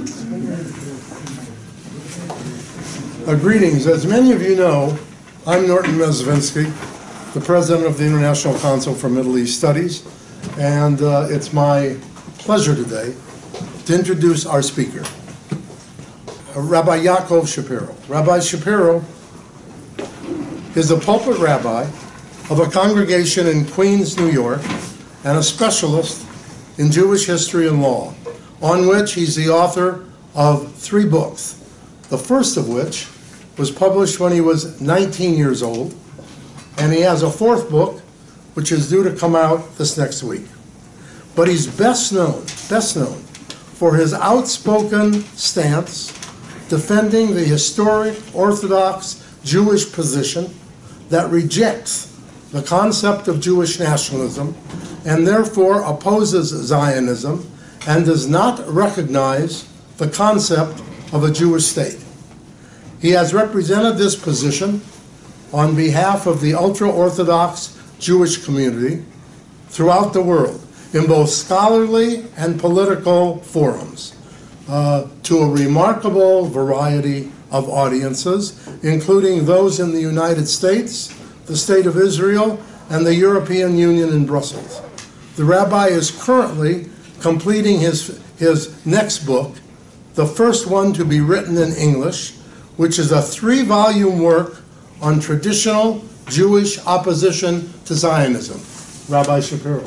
Greetings. As many of you know, I'm Norton Mezvinsky, the president of the International Council for Middle East Studies, and it's my pleasure today to introduce our speaker, Rabbi Yakkov Shapiro. Rabbi Shapiro is the pulpit rabbi of a congregation in Queens, New York, and a specialist in Jewish history and law, on which he's the author of 3 books, the first of which was published when he was 19 years old, and he has a 4th book, which is due to come out this next week. But he's best known for his outspoken stance defending the historic Orthodox Jewish position that rejects the concept of Jewish nationalism and therefore opposes Zionism and does not recognize the concept of a Jewish state. He has represented this position on behalf of the ultra-Orthodox Jewish community throughout the world in both scholarly and political forums to a remarkable variety of audiences, including those in the United States, the State of Israel, and the European Union in Brussels. The rabbi is currently completing his next book, the first one to be written in English, which is a 3-volume work on traditional Jewish opposition to Zionism. Rabbi Shapiro.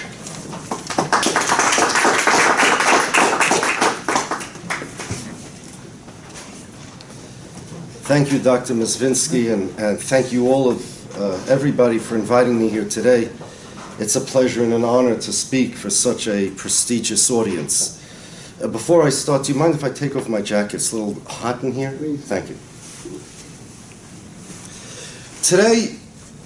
Thank you, Dr. Mezvinsky, and thank you all of everybody for inviting me here today. It's a pleasure and an honor to speak for such a prestigious audience. Before I start, do you mind if I take off my jacket? It's a little hot in here. Thank you. Today,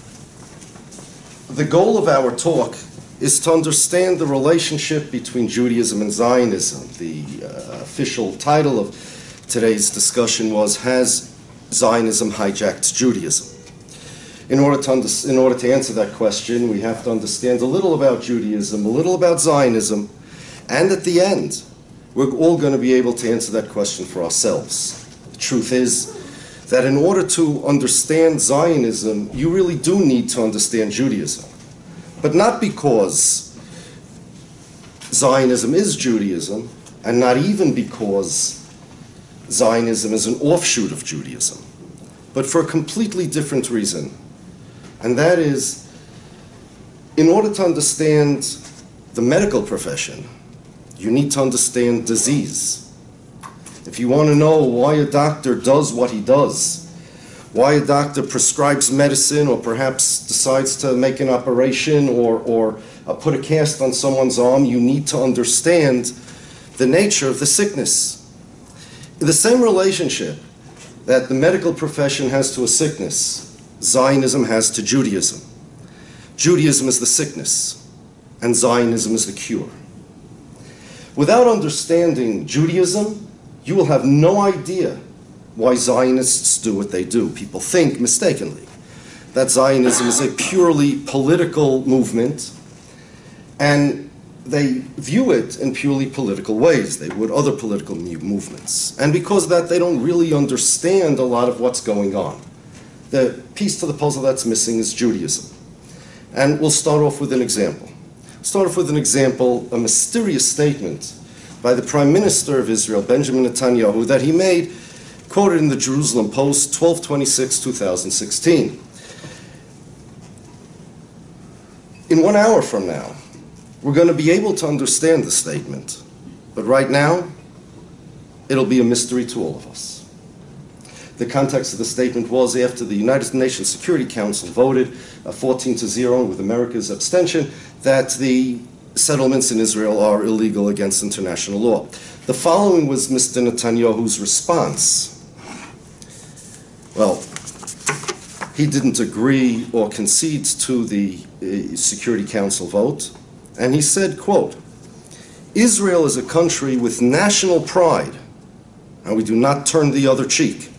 the goal of our talk is to understand the relationship between Judaism and Zionism. The official title of today's discussion was, "Has Zionism hijacked Judaism?" In order to answer that question, we have to understand a little about Judaism, a little about Zionism, and at the end, we're all going to be able to answer that question for ourselves. The truth is that in order to understand Zionism, you really do need to understand Judaism. But not because Zionism is Judaism, and not even because Zionism is an offshoot of Judaism, but for a completely different reason. And that is, in order to understand the medical profession, you need to understand disease. If you want to know why a doctor does what he does, why a doctor prescribes medicine or perhaps decides to make an operation or put a cast on someone's arm, you need to understand the nature of the sickness. The same relationship that the medical profession has to a sickness, Zionism has to Judaism. Judaism is the sickness, and Zionism is the cure. Without understanding Judaism, you will have no idea why Zionists do what they do. People think, mistakenly, that Zionism is a purely political movement, and they view it in purely political ways. They would other political movements. And because of that, they don't really understand a lot of what's going on. The piece to the puzzle that's missing is Judaism. And we'll start off with an example. A mysterious statement by the Prime Minister of Israel, Benjamin Netanyahu, that he made, quoted in the Jerusalem Post, 12/26/2016. In 1 hour from now, we're going to be able to understand the statement. But right now, it'll be a mystery to all of us. The context of the statement was after the United Nations Security Council voted 14-0 with America's abstention that the settlements in Israel are illegal against international law. The following was Mr. Netanyahu's response. Well, he didn't agree or concede to the Security Council vote, and he said, quote, "Israel is a country with national pride, and we do not turn the other cheek.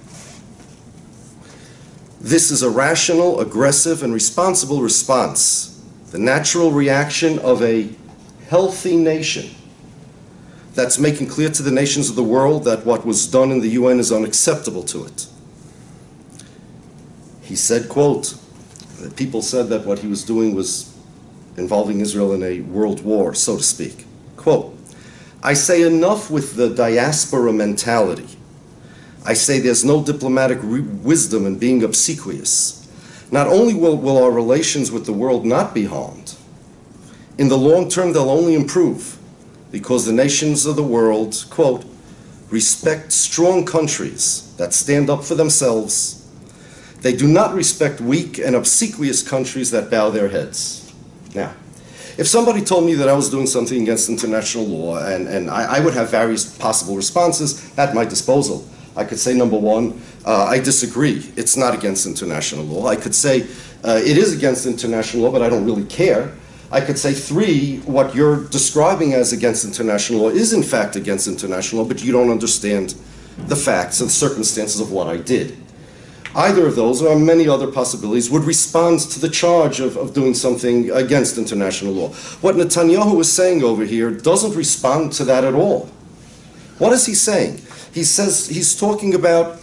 This is a rational, aggressive, and responsible response, the natural reaction of a healthy nation. that's making clear to the nations of the world that what was done in the UN is unacceptable to it. He said, quote, that people said that what he was doing was involving Israel in a world war, so to speak. Quote, I say enough with the diaspora mentality. I say there's no diplomatic wisdom in being obsequious. Not only will our relations with the world not be harmed, in the long term they'll only improve because the nations of the world, quote, respect strong countries that stand up for themselves. They do not respect weak and obsequious countries that bow their heads. Now, if somebody told me that I was doing something against international law, and I would have various possible responses at my disposal. I could say, number one, I disagree. It's not against international law. I could say, it is against international law, but I don't really care. I could say, three, what you're describing as against international law is in fact against international law, but you don't understand the facts and circumstances of what I did. Either of those, or many other possibilities, would respond to the charge of doing something against international law. What Netanyahu is saying over here doesn't respond to that at all. What is he saying? He says he's talking about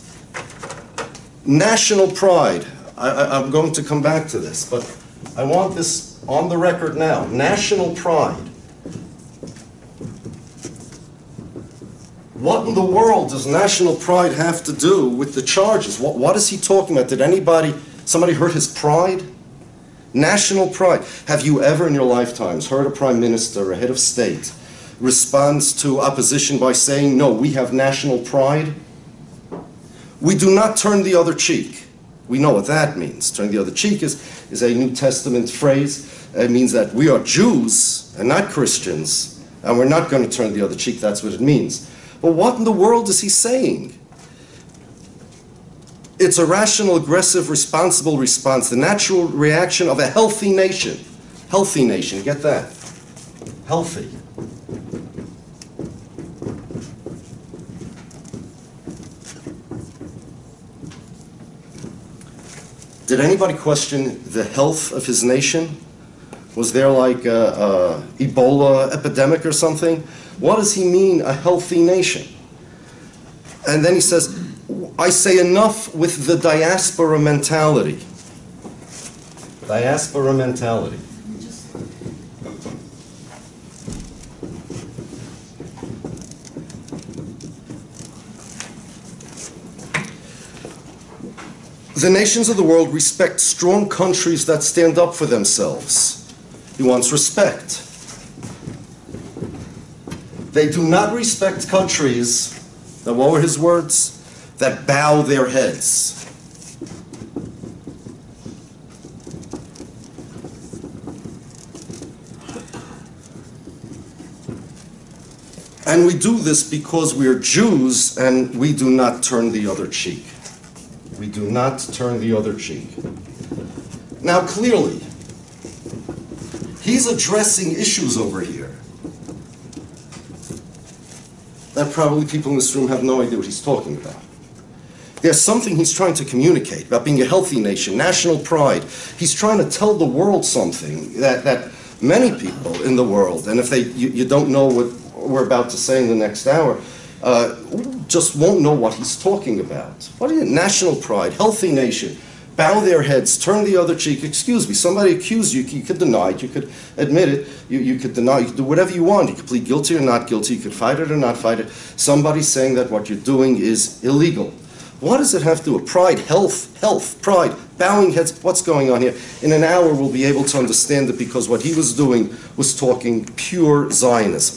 national pride. I'm going to come back to this, but I want this on the record now. National pride. What in the world does national pride have to do with the charges? What is he talking about? Did somebody hurt his pride? National pride. Have you ever in your lifetimes heard a prime minister, a head of state, responds to opposition by saying, no, we have national pride? We do not turn the other cheek. We know what that means. Turn the other cheek is a New Testament phrase. It means that we are Jews and not Christians, and we're not going to turn the other cheek. That's what it means. But what in the world is he saying? It's a rational, aggressive, responsible response, the natural reaction of a healthy nation. Healthy nation, get that? Healthy. Did anybody question the health of his nation? Was there like a Ebola epidemic or something? What does he mean, a healthy nation? And then he says, I say enough with the diaspora mentality. Diaspora mentality. The nations of the world respect strong countries that stand up for themselves. He wants respect. They do not respect countries, now what were his words? That bow their heads. And we do this because we are Jews and we do not turn the other cheek. We do not turn the other cheek. Now clearly, he's addressing issues over here that probably people in this room have no idea what he's talking about. There's something he's trying to communicate about being a healthy nation, national pride. He's trying to tell the world something that many people in the world, and if you don't know what we're about to say in the next hour, just won't know what he's talking about. What is it? National pride, healthy nation, bow their heads, turn the other cheek. Excuse me, somebody accused you, you could deny it, you could admit it, you could deny, you could do whatever you want. You could plead guilty or not guilty, you could fight it or not fight it. Somebody's saying that what you're doing is illegal. What does it have to do with pride, health, pride, bowing heads? What's going on here? In an hour we'll be able to understand it because what he was doing was talking pure Zionism.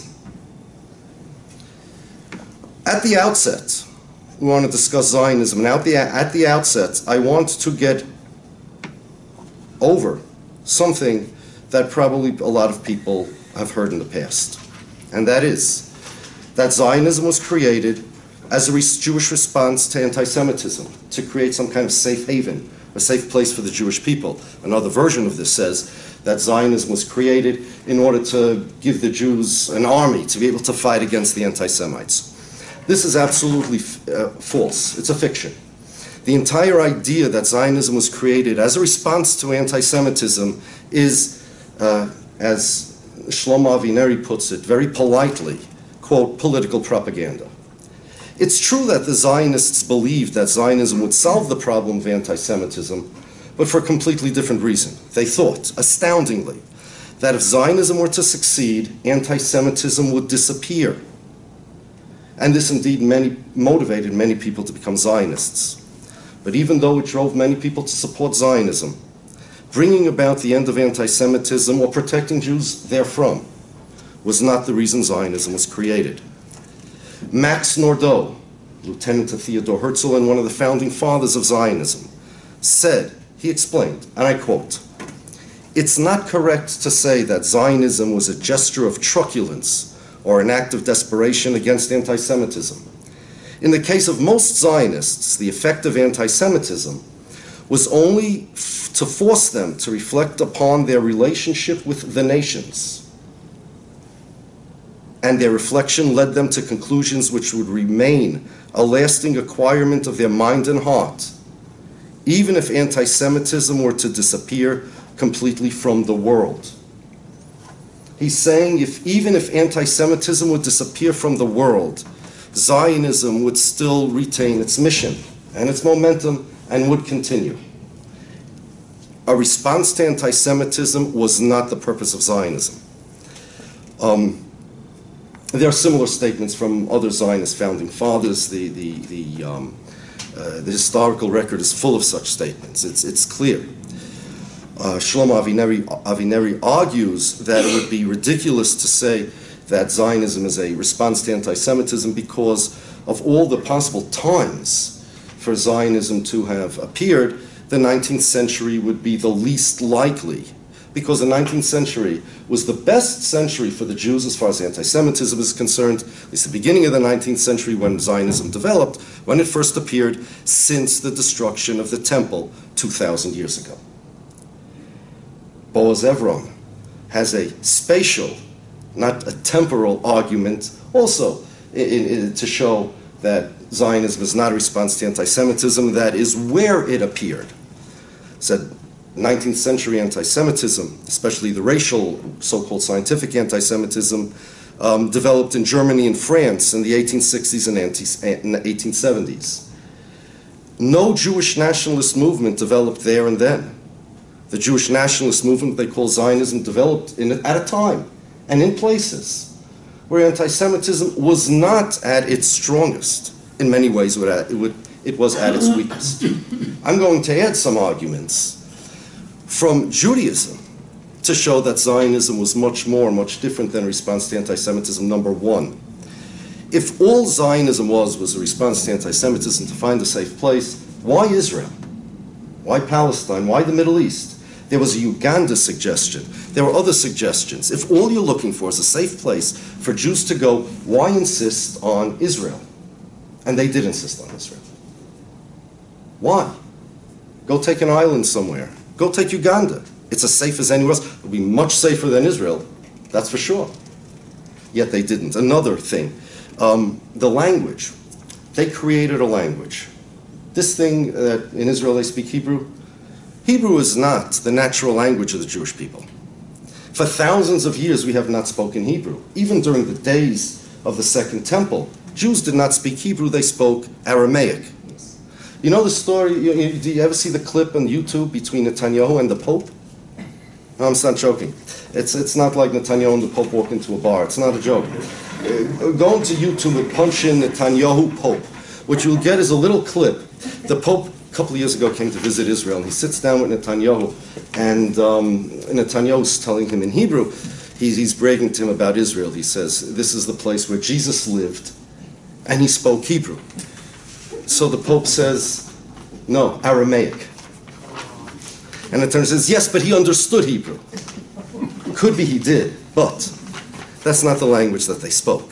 At the outset, we want to discuss Zionism, and at the outset, I want to get over something that probably a lot of people have heard in the past, and that is that Zionism was created as a Jewish response to anti-Semitism, to create some kind of safe haven, a safe place for the Jewish people. Another version of this says that Zionism was created in order to give the Jews an army to be able to fight against the anti-Semites. This is absolutely false. It's a fiction. The entire idea that Zionism was created as a response to anti-Semitism is, as Shlomo Avineri puts it very politely, quote, political propaganda. It's true that the Zionists believed that Zionism would solve the problem of anti-Semitism, but for a completely different reason. They thought, astoundingly, that if Zionism were to succeed, anti-Semitism would disappear. And this indeed motivated many people to become Zionists. But even though it drove many people to support Zionism, bringing about the end of anti-Semitism or protecting Jews therefrom was not the reason Zionism was created. Max Nordau, lieutenant to Theodor Herzl and one of the founding fathers of Zionism, said, he explained, and I quote, "It's not correct to say that Zionism was a gesture of truculence or an act of desperation against anti-Semitism. In the case of most Zionists, the effect of anti-Semitism was only to force them to reflect upon their relationship with the nations. And their reflection led them to conclusions which would remain a lasting acquirement of their mind and heart, even if anti-Semitism were to disappear completely from the world." He's saying even if anti-Semitism would disappear from the world, Zionism would still retain its mission and its momentum and would continue. A response to anti-Semitism was not the purpose of Zionism. There are similar statements from other Zionist founding fathers. The historical record is full of such statements. It's clear. Shlomo Avineri argues that it would be ridiculous to say that Zionism is a response to anti-Semitism because of all the possible times for Zionism to have appeared. The 19th century would be the least likely, because the 19th century was the best century for the Jews as far as anti-Semitism is concerned, at least the beginning of the 19th century when Zionism developed, when it first appeared, since the destruction of the temple 2,000 years ago. Boaz Evron has a spatial, not a temporal argument, also to show that Zionism is not a response to anti-Semitism, that is where it appeared. Said 19th century anti-Semitism, especially the racial, so-called scientific anti-Semitism, developed in Germany and France in the 1860s and 1870s. No Jewish nationalist movement developed there and then. The Jewish nationalist movement they call Zionism developed at a time and in places where anti-Semitism was not at its strongest. In many ways, it was at its weakest. I'm going to add some arguments from Judaism to show that Zionism was much different than a response to anti-Semitism. Number one, if all Zionism was a response to anti-Semitism to find a safe place, why Israel? Why Palestine? Why the Middle East? There was a Uganda suggestion. There were other suggestions. If all you're looking for is a safe place for Jews to go, why insist on Israel? And they did insist on Israel. Why? Go take an island somewhere. Go take Uganda. It's as safe as anywhere else. It'll be much safer than Israel, that's for sure. Yet they didn't. Another thing, the language. They created a language. This thing that in Israel they speak Hebrew, Hebrew is not the natural language of the Jewish people. For thousands of years we have not spoken Hebrew. Even during the days of the Second Temple, Jews did not speak Hebrew, they spoke Aramaic. You know the story, do you ever see the clip on YouTube between Netanyahu and the Pope? No, I'm not joking. It's not like Netanyahu and the Pope walk into a bar. It's not a joke. Go into YouTube and punch in Netanyahu Pope. What you'll get is a little clip. The Pope a couple of years ago came to visit Israel, and he sits down with Netanyahu, and Netanyahu's telling him in Hebrew, he's bragging to him about Israel. He says, this is the place where Jesus lived, and he spoke Hebrew. So the Pope says, no, Aramaic. And Netanyahu says, yes, but he understood Hebrew. Could be he did, but that's not the language that they spoke.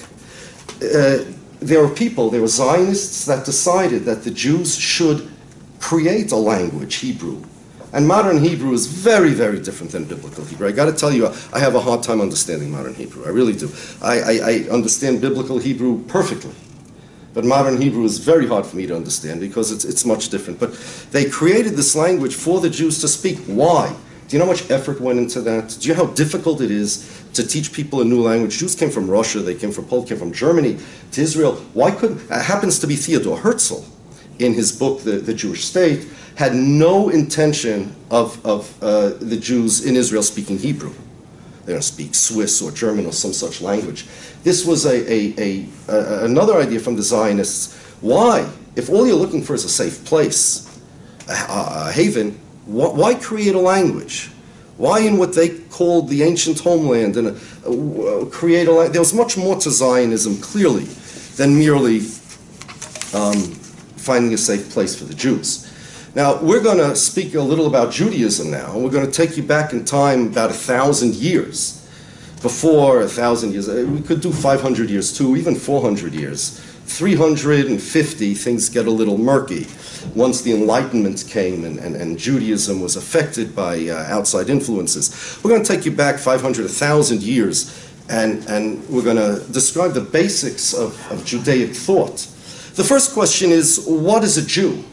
There were Zionists that decided that the Jews should create a language, Hebrew. And modern Hebrew is very, very different than biblical Hebrew. I got to tell you, I have a hard time understanding modern Hebrew. I really do. I understand biblical Hebrew perfectly. But modern Hebrew is very hard for me to understand because it's much different. But they created this language for the Jews to speak. Why? Do you know how much effort went into that? Do you know how difficult it is to teach people a new language. Jews came from Russia, they came from Poland, came from Germany to Israel. Why couldn't, happens to be Theodor Herzl in his book, The Jewish State, had no intention of the Jews in Israel speaking Hebrew. They don't speak Swiss or German or some such language. This was another idea from the Zionists. Why? If all you're looking for is a safe place, a haven, why create a language? Why in what they called the ancient homeland and create a language? There was much more to Zionism, clearly, than merely finding a safe place for the Jews. Now, we're going to speak a little about Judaism now, and we're going to take you back in time about 1,000 years. Before 1,000 years, we could do 500 years too, even 400 years. 350, things get a little murky. Once the Enlightenment came and Judaism was affected by outside influences. We're going to take you back 500, 1,000 years, and we're going to describe the basics of Judaic thought. The first question is, what is a Jew?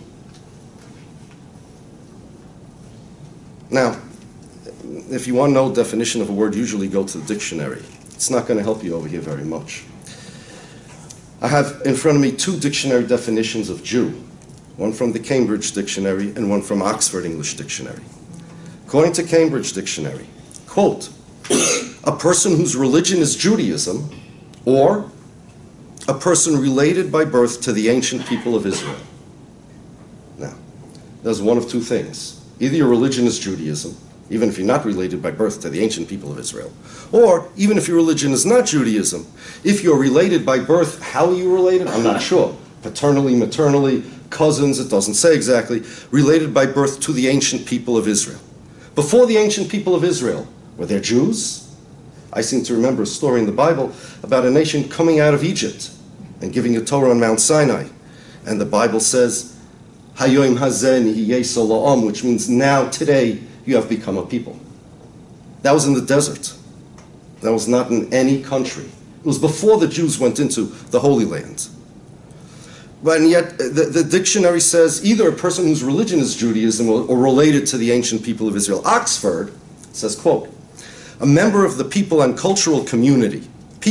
Now, if you want to know the definition of a word, usually go to the dictionary. It's not going to help you over here very much. I have in front of me two dictionary definitions of Jew, one from the Cambridge Dictionary and one from Oxford English Dictionary. According to Cambridge Dictionary, quote, a person whose religion is Judaism, or a person related by birth to the ancient people of Israel. Now, there's one of two things. Either your religion is Judaism, even if you're not related by birth to the ancient people of Israel, or even if your religion is not Judaism, if you're related by birth, how are you related? I'm not sure. Paternally, maternally, cousins, it doesn't say exactly, related by birth to the ancient people of Israel. Before the ancient people of Israel, were there Jews? I seem to remember a story in the Bible about a nation coming out of Egypt and giving a Torah on Mount Sinai. And the Bible says, Hayoim hazeh nihiyeh sola'am, which means now, today, you have become a people. That was in the desert. That was not in any country. It was before the Jews went into the Holy Land. But and yet, the dictionary says either a person whose religion is Judaism or related to the ancient people of Israel. Oxford says, quote, a member of the people and cultural community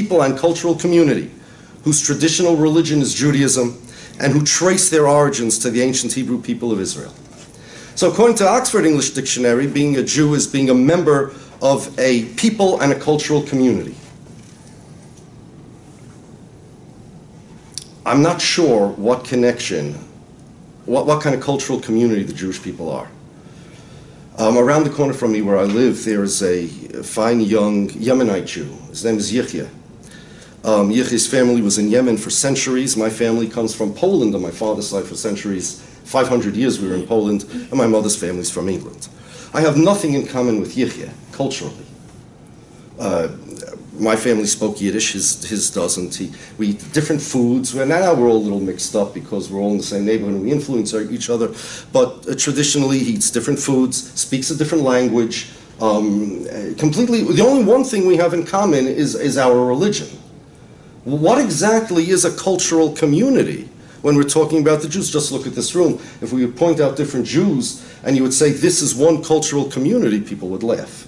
whose traditional religion is Judaism and who trace their origins to the ancient Hebrew people of Israel. So according to Oxford English Dictionary, being a Jew is being a member of a people and a cultural community. I'm not sure what connection, what kind of cultural community the Jewish people are. Around the corner from me where I live, there is a fine young Yemenite Jew. His name is Yichya. Yichya's family was in Yemen for centuries. My family comes from Poland on my father's side for centuries. 500 years we were in Poland, and my mother's family is from England. I have nothing in common with Yichya, culturally. My family spoke Yiddish, his doesn't. We eat different foods, and now we're all a little mixed up because we're all in the same neighborhood and we influence each other. But traditionally, he eats different foods, speaks a different language. Completely, the only one thing we have in common is our religion. What exactly is a cultural community? When we're talking about the Jews, just look at this room. If we would point out different Jews and you would say this is one cultural community, people would laugh.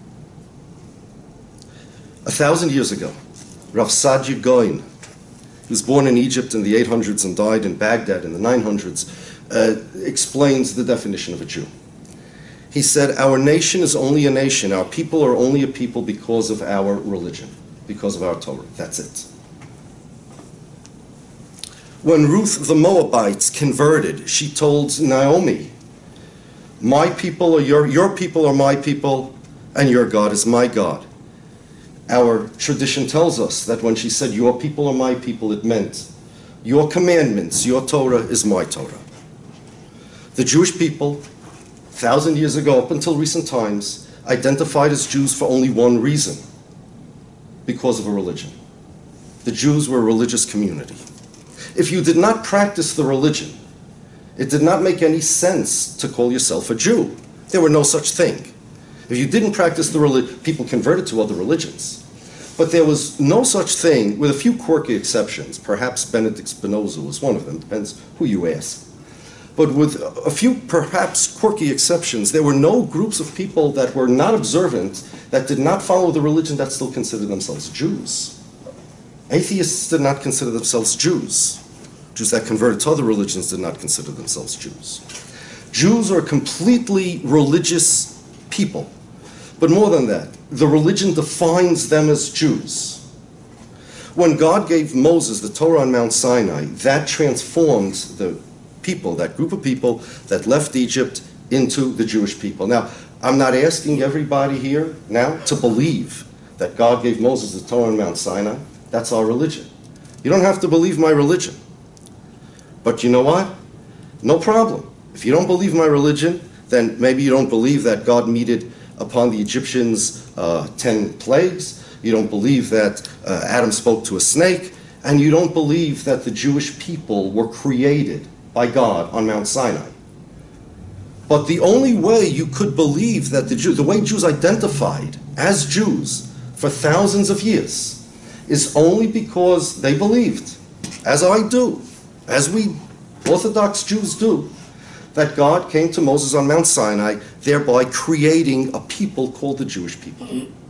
1,000 years ago, Rav Saadia Gaon, who was born in Egypt in the 800s and died in Baghdad in the 900s, explains the definition of a Jew. He said, our nation is only a nation, our people are only a people because of our religion, because of our Torah. That's it. When Ruth the Moabites converted, she told Naomi, my people are your people are my people, and your God is my God. Our tradition tells us that when she said, your people are my people, it meant your commandments, your Torah is my Torah. The Jewish people, 1,000 years ago, up until recent times, identified as Jews for only one reason, because of a religion. The Jews were a religious community. If you did not practice the religion, it did not make any sense to call yourself a Jew. There were no such thing. If you didn't practice the religion, people converted to other religions. But there was no such thing, with a few quirky exceptions. Perhaps Benedict Spinoza was one of them, depends who you ask. But with a few perhaps quirky exceptions, there were no groups of people that were not observant, that did not follow the religion, that still considered themselves Jews. Atheists did not consider themselves Jews. Jews that converted to other religions did not consider themselves Jews. Jews are a completely religious people. But more than that, the religion defines them as Jews. When God gave Moses the Torah on Mount Sinai, that transformed the people, that group of people that left Egypt, into the Jewish people. Now, I'm not asking everybody here now to believe that God gave Moses the Torah on Mount Sinai. That's our religion. You don't have to believe my religion. But you know what? No problem. If you don't believe my religion, then maybe you don't believe that God meted upon the Egyptians 10 plagues. You don't believe that Adam spoke to a snake. And you don't believe that the Jewish people were created by God on Mount Sinai. But the only way you could believe that the way Jews identified as Jews for thousands of years is only because they believed, as I do, as we Orthodox Jews do, that God came to Moses on Mount Sinai, thereby creating a people called the Jewish people.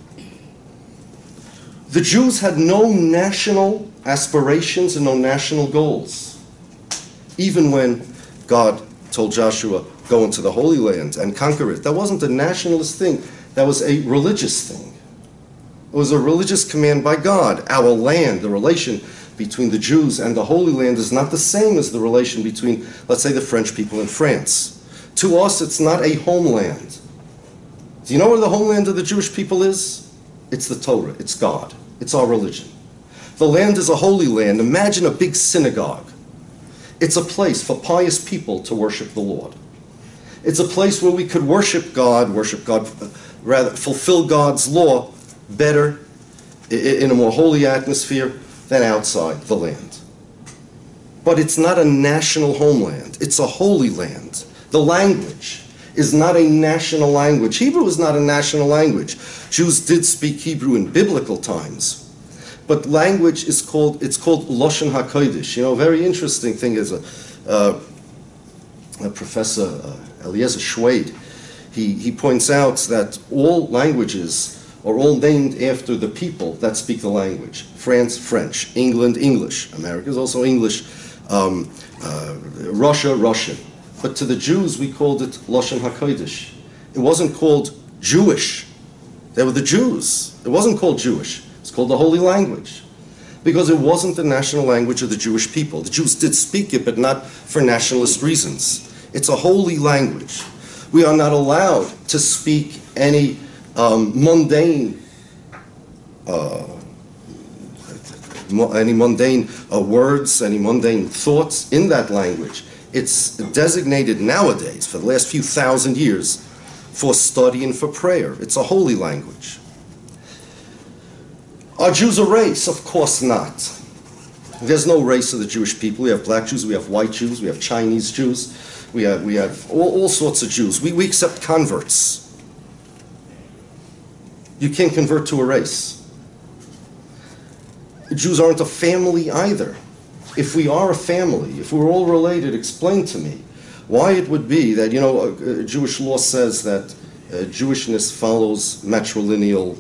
The Jews had no national aspirations and no national goals. Even when God told Joshua, go into the Holy Land and conquer it, that wasn't a nationalist thing, that was a religious thing. It was a religious command by God. Our land, the relation between the Jews and the Holy Land is not the same as the relation between, let's say, the French people in France. To us, it's not a homeland. Do you know where the homeland of the Jewish people is? It's the Torah, it's God, it's our religion. The land is a holy land. Imagine a big synagogue. It's a place for pious people to worship the Lord. It's a place where we could worship God, rather fulfill God's law better, in a more holy atmosphere than outside the land. But it's not a national homeland. It's a holy land. The language is not a national language. Hebrew is not a national language. Jews did speak Hebrew in biblical times. But language is called Lashon HaKodesh. You know, a very interesting thing is a Professor Eliezer Schwade, he points out that all languages are all named after the people that speak the language. France, French. England, English. America is also English. Russia, Russian. But to the Jews, we called it Lashon HaKodesh. It wasn't called Jewish. They were the Jews. It wasn't called Jewish. It's called the Holy Language. Because it wasn't the national language of the Jewish people. The Jews did speak it, but not for nationalist reasons. It's a holy language. We are not allowed to speak any mundane words, any mundane thoughts in that language. It's designated nowadays, for the last few thousand years, for study and for prayer. It's a holy language. Are Jews a race? Of course not. There's no race of the Jewish people. We have black Jews, we have white Jews, we have Chinese Jews, we have all sorts of Jews. We accept converts. You can't convert to a race. Jews aren't a family either. If we are a family, if we're all related, explain to me why it would be that, you know, Jewish law says that Jewishness follows matrilineal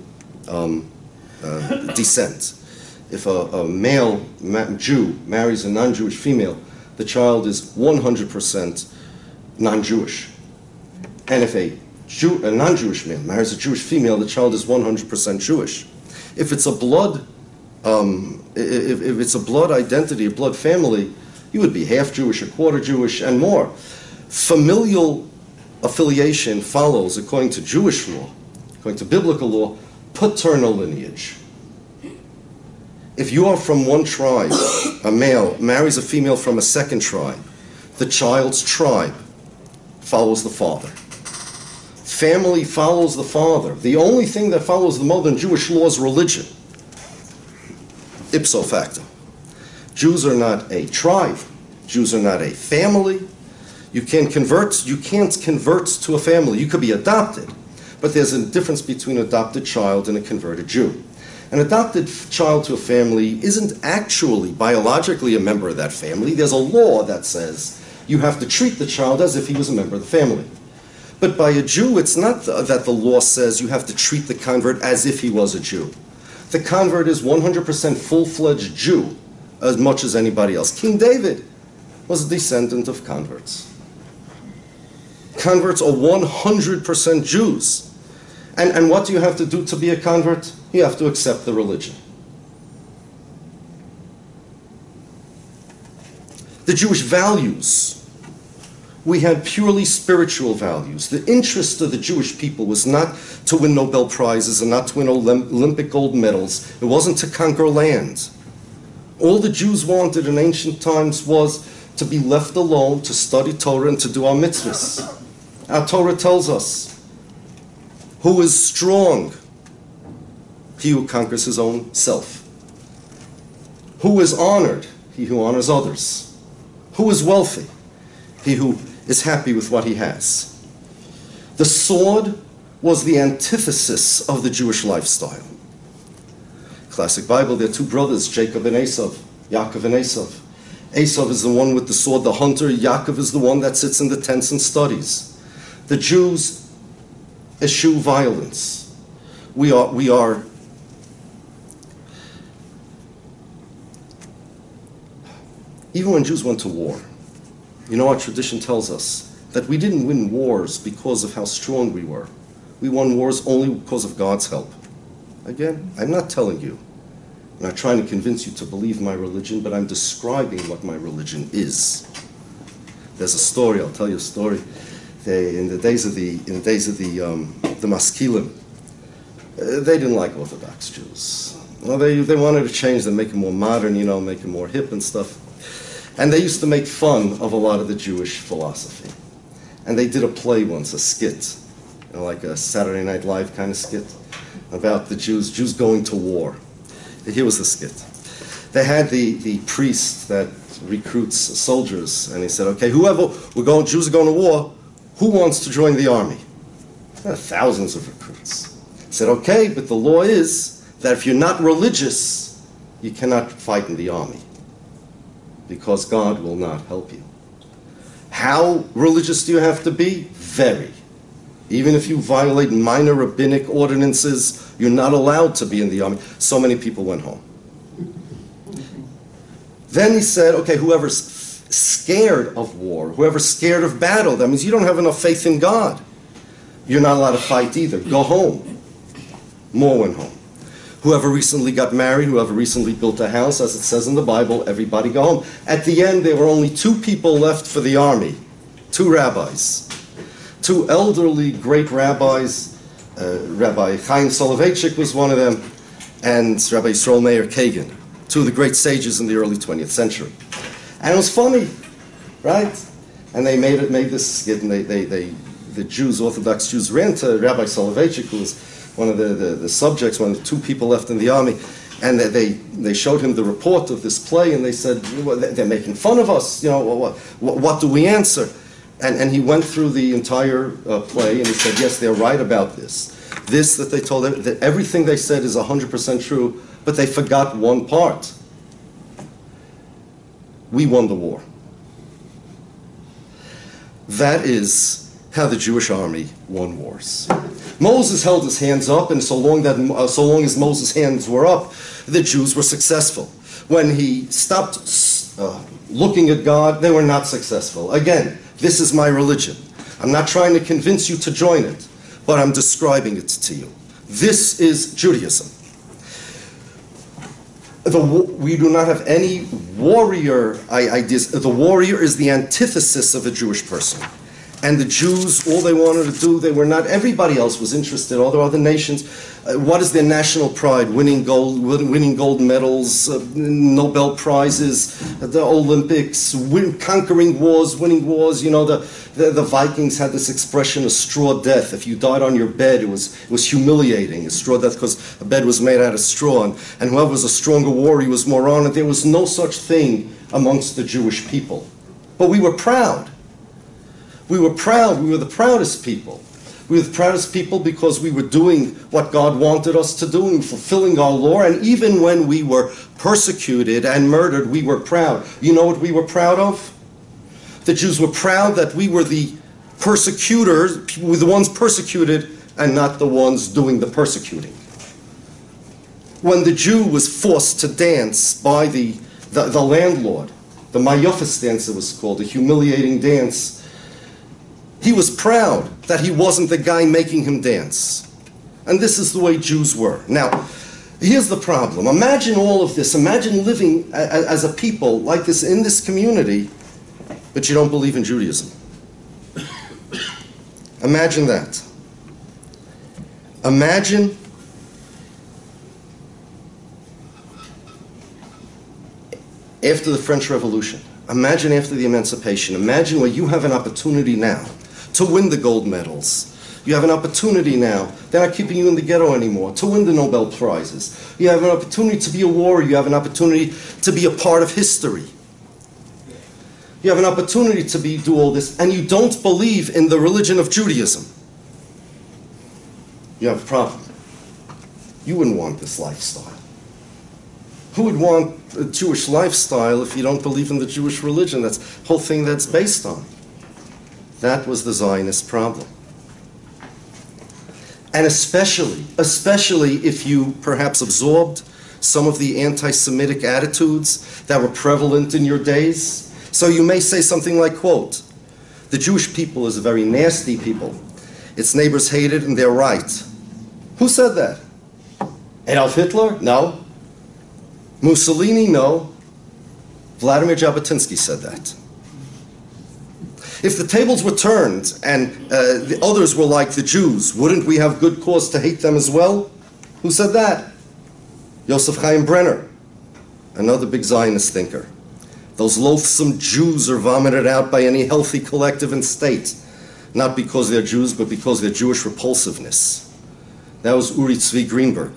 descent. If a male Jew marries a non-Jewish female, the child is 100% non-Jewish. And if a non-Jewish man marries a Jewish female, the child is 100% Jewish. If it's a blood, if it's a blood identity, a blood family, you would be half Jewish, a quarter Jewish, and more. Familial affiliation follows, according to Jewish law, according to biblical law, paternal lineage. If you are from one tribe, a male marries a female from a second tribe, the child's tribe follows the father. Family follows the father. The only thing that follows the mother in Jewish law is religion. Ipso facto. Jews are not a tribe. Jews are not a family. You can't convert to a family. You could be adopted, but there's a difference between an adopted child and a converted Jew. An adopted child to a family isn't actually biologically a member of that family. There's a law that says You have to treat the child as if he was a member of the family. But by a Jew, it's not that the law says you have to treat the convert as if he was a Jew. The convert is 100% full-fledged Jew, as much as anybody else. King David was a descendant of converts. Converts are 100% Jews. And what do you have to do to be a convert? You have to accept the religion. The Jewish values. We had purely spiritual values. The interest of the Jewish people was not to win Nobel Prizes and not to win Olympic gold medals. It wasn't to conquer land. All the Jews wanted in ancient times was to be left alone, to study Torah and to do our mitzvahs. Our Torah tells us, who is strong? He who conquers his own self. Who is honored? He who honors others. Who is wealthy? He who is happy with what he has. The sword was the antithesis of the Jewish lifestyle. Classic Bible, there are two brothers, Jacob and Esav, Yaakov and Esav. Esav is the one with the sword, the hunter. Yaakov is the one that sits in the tents and studies. The Jews eschew violence. We are even when Jews went to war, you know, our tradition tells us that we didn't win wars because of how strong we were. We won wars only because of God's help. Again, I'm not telling you. I'm not trying to convince you to believe my religion, but I'm describing what my religion is. There's a story. I'll tell you a story. In the days of the Maskilim, they didn't like Orthodox Jews. Well, they wanted to change them, make them more modern, you know, make them more hip and stuff. And they used to make fun of a lot of the Jewish philosophy. And they did a play once, a skit, you know, like a Saturday Night Live kind of skit, about the Jews going to war. Here was the skit. They had the priest that recruits soldiers, and he said, okay, Jews are going to war, who wants to join the army? There are thousands of recruits. He said, okay, but the law is that if you're not religious, you cannot fight in the army, because God will not help you. How religious do you have to be? Very. Even if you violate minor rabbinic ordinances, you're not allowed to be in the army. So many people went home. Then he said, okay, whoever's scared of war, whoever's scared of battle, that means you don't have enough faith in God. You're not allowed to fight either. Go home. More went home. Whoever recently got married, whoever recently built a house, as it says in the Bible, everybody go home. At the end, there were only two people left for the army. Two rabbis. Two elderly great rabbis. Rabbi Chaim Soloveitchik was one of them, and Rabbi Yisrael Meir Kagan. Two of the great sages in the early 20th century. And it was funny, right? And they made this skit, and the Jews, Orthodox Jews, ran to Rabbi Soloveitchik, who was one of the subjects, one of the two people left in the army, and they showed him the report of this play, and they said, well, they're making fun of us, you know, what do we answer? And he went through the entire play, and he said, yes, they're right about this. This that they told them, that everything they said is 100% true, but they forgot one part. We won the war. That is how the Jewish army won wars. Moses held his hands up, and so long as Moses' hands were up, the Jews were successful. When he stopped looking at God, they were not successful. Again, this is my religion. I'm not trying to convince you to join it, but I'm describing it to you. This is Judaism. We do not have any warrior ideas. The warrior is the antithesis of a Jewish person. And the Jews, all they wanted to do, everybody else was interested, all the other nations. What is their national pride? Winning gold medals, Nobel Prizes, the Olympics, conquering wars, winning wars. You know, the Vikings had this expression, a straw death. If you died on your bed, it was humiliating, a straw death, because a bed was made out of straw. And whoever was a stronger warrior was more honored. There was no such thing amongst the Jewish people. But we were proud. We were proud. We were the proudest people. We were the proudest people because we were doing what God wanted us to do and fulfilling our law. And even when we were persecuted and murdered, we were proud. You know what we were proud of? The Jews were proud that we were the persecutors, we were the ones persecuted and not the ones doing the persecuting. When the Jew was forced to dance by the landlord, the Mayofis dance it was called, a humiliating dance, he was proud that he wasn't the guy making him dance. And this is the way Jews were. Now, here's the problem. Imagine all of this. Imagine living as a people like this in this community, but you don't believe in Judaism. Imagine that. Imagine after the French Revolution. Imagine after the Emancipation. Imagine where you have an opportunity now to win the gold medals. You have an opportunity now. They're not keeping you in the ghetto anymore. To win the Nobel Prizes. You have an opportunity to be a warrior. You have an opportunity to be a part of history. You have an opportunity to do all this, and you don't believe in the religion of Judaism. You have a problem. You wouldn't want this lifestyle. Who would want a Jewish lifestyle if you don't believe in the Jewish religion? That's the whole thing that's based on. That was the Zionist problem. And especially if you perhaps absorbed some of the anti-Semitic attitudes that were prevalent in your days. So you may say something like, quote, "The Jewish people is a very nasty people. Its neighbors hate it and they're right." Who said that? Adolf Hitler? No. Mussolini? No. Vladimir Jabotinsky said that. If the tables were turned and the others were like the Jews, wouldn't we have good cause to hate them as well? Who said that? Yosef Chaim Brenner, another big Zionist thinker. Those loathsome Jews are vomited out by any healthy collective and state, not because they're Jews, but because of their Jewish repulsiveness. That was Uri Tzvi Greenberg.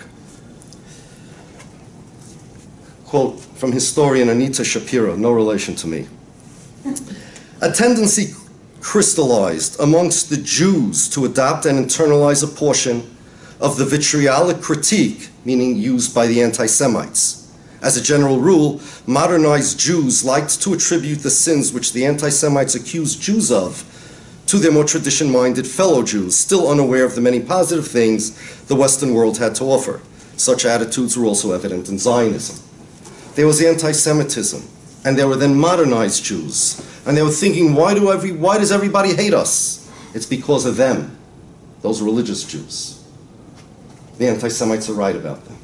Quote from historian Anita Shapiro, no relation to me. A tendency crystallized amongst the Jews to adopt and internalize a portion of the vitriolic critique, meaning used by the anti-Semites. As a general rule, modernized Jews liked to attribute the sins which the anti-Semites accused Jews of to their more tradition-minded fellow Jews, still unaware of the many positive things the Western world had to offer. Such attitudes were also evident in Zionism. There was anti-Semitism, and there were then modernized Jews, and they were thinking, why does everybody hate us? It's because of them, those religious Jews. The anti-Semites are right about them.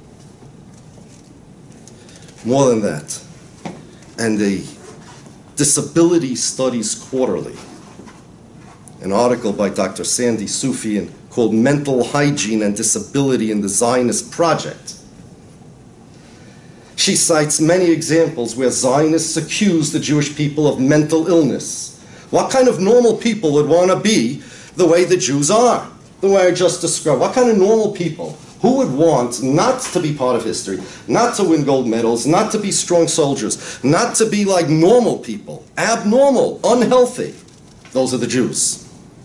More than that, and the Disability Studies Quarterly, an article by Dr. Sandy Soufian called Mental Hygiene and Disability in the Zionist Project. She cites many examples where Zionists accuse the Jewish people of mental illness. What kind of normal people would want to be the way the Jews are? The way I just described. What kind of normal people? Who would want not to be part of history, not to win gold medals, not to be strong soldiers, not to be like normal people, abnormal, unhealthy? Those are the Jews.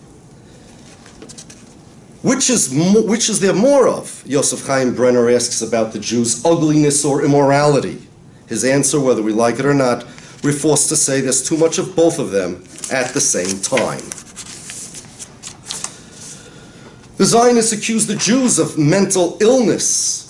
Which is there more of? Yosef Chaim Brenner asks about the Jews' ugliness or immorality. His answer, whether we like it or not, we're forced to say there's too much of both of them at the same time. The Zionists accuse the Jews of mental illness.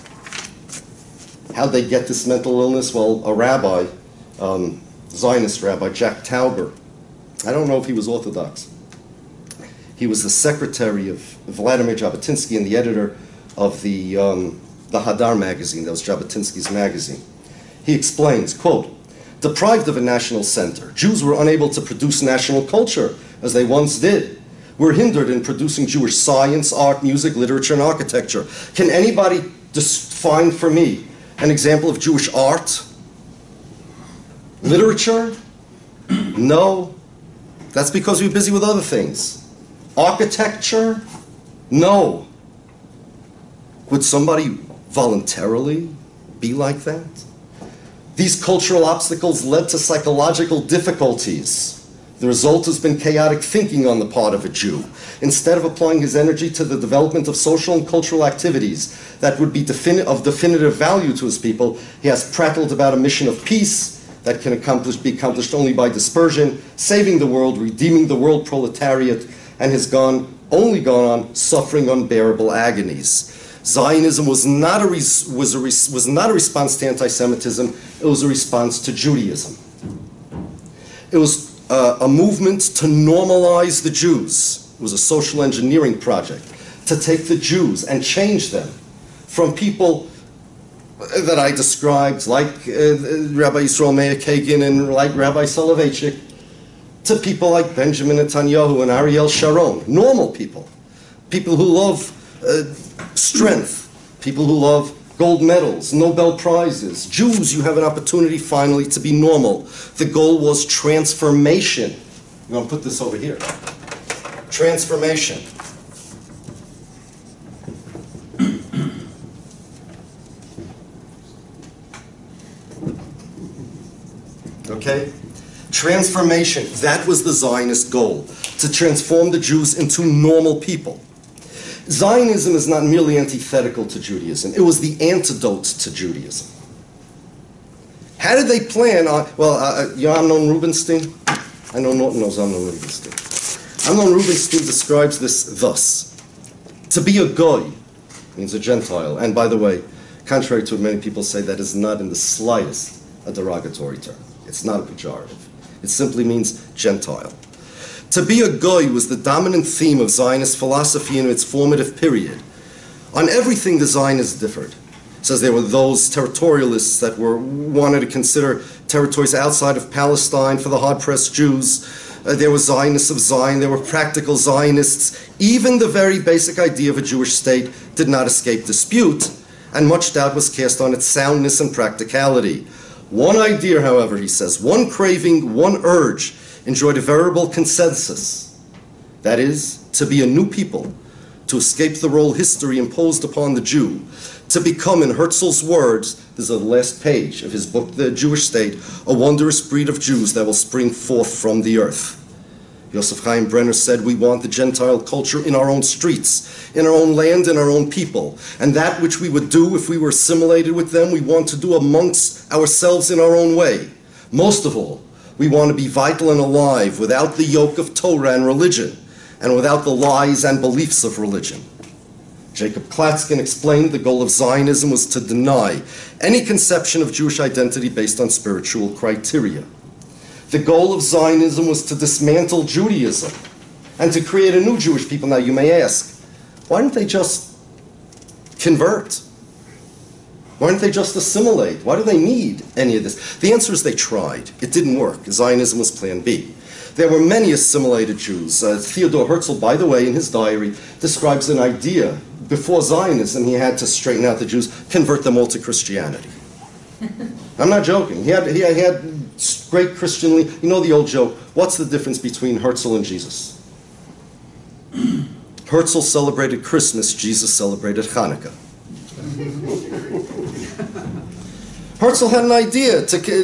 How'd they get this mental illness? Well, a rabbi, Zionist rabbi, Jack Tauber, I don't know if he was Orthodox. He was the secretary of Vladimir Jabotinsky and the editor of the Hadar magazine, that was Jabotinsky's magazine. He explains, quote, "Deprived of a national center, Jews were unable to produce national culture as they once did. We're hindered in producing Jewish science, art, music, literature, and architecture. Can anybody find for me an example of Jewish art? Literature? No. That's because we're busy with other things. Architecture? No. Would somebody voluntarily be like that? These cultural obstacles led to psychological difficulties. The result has been chaotic thinking on the part of a Jew. Instead of applying his energy to the development of social and cultural activities that would be of definitive value to his people, he has prattled about a mission of peace that can be accomplished only by dispersion, saving the world, redeeming the world proletariat, and has only gone on suffering unbearable agonies. Zionism was not a response to anti-Semitism, it was a response to Judaism. It was a movement to normalize the Jews. It was a social engineering project to take the Jews and change them from people that I described, like Rabbi Yisrael Meir Kagan and like Rabbi Soloveitchik, to people like Benjamin Netanyahu and Ariel Sharon, normal people, people who love strength, people who love gold medals, Nobel Prizes. Jews, you have an opportunity finally to be normal. The goal was transformation. I'm going to put this over here. Transformation. Okay? Transformation, that was the Zionist goal, to transform the Jews into normal people. Zionism is not merely antithetical to Judaism, it was the antidote to Judaism. How did they plan on, you know Amnon Rubinstein? I know Norton knows Amnon Rubinstein. Amnon Rubinstein describes this thus: to be a goy means a Gentile, and by the way, contrary to what many people say, that is not in the slightest a derogatory term. It's not a pejorative. It simply means Gentile. To be a goy was the dominant theme of Zionist philosophy in its formative period. On everything the Zionists differed. It says there were those territorialists that wanted to consider territories outside of Palestine for the hard-pressed Jews. There were Zionists of Zion. There were practical Zionists. Even the very basic idea of a Jewish state did not escape dispute, and much doubt was cast on its soundness and practicality. One idea, however, he says, one craving, one urge, enjoyed a veritable consensus. That is, to be a new people, to escape the role history imposed upon the Jew, to become, in Herzl's words, this is the last page of his book, The Jewish State, a wondrous breed of Jews that will spring forth from the earth. Yosef Chaim Brenner said, we want the Gentile culture in our own streets, in our own land, in our own people. And that which we would do if we were assimilated with them, we want to do amongst ourselves in our own way. Most of all, we want to be vital and alive without the yoke of Torah and religion, and without the lies and beliefs of religion. Jacob Klatskin explained the goal of Zionism was to deny any conception of Jewish identity based on spiritual criteria. The goal of Zionism was to dismantle Judaism and to create a new Jewish people. Now you may ask, why didn't they just convert? Why didn't they just assimilate? Why do they need any of this? The answer is they tried. It didn't work. Zionism was plan B. There were many assimilated Jews. Theodor Herzl, by the way, in his diary, describes an idea. Before Zionism, he had to straighten out the Jews, convert them all to Christianity. I'm not joking. He had great Christianly, you know the old joke, what's the difference between Herzl and Jesus? Herzl celebrated Christmas, Jesus celebrated Hanukkah. Herzl had an idea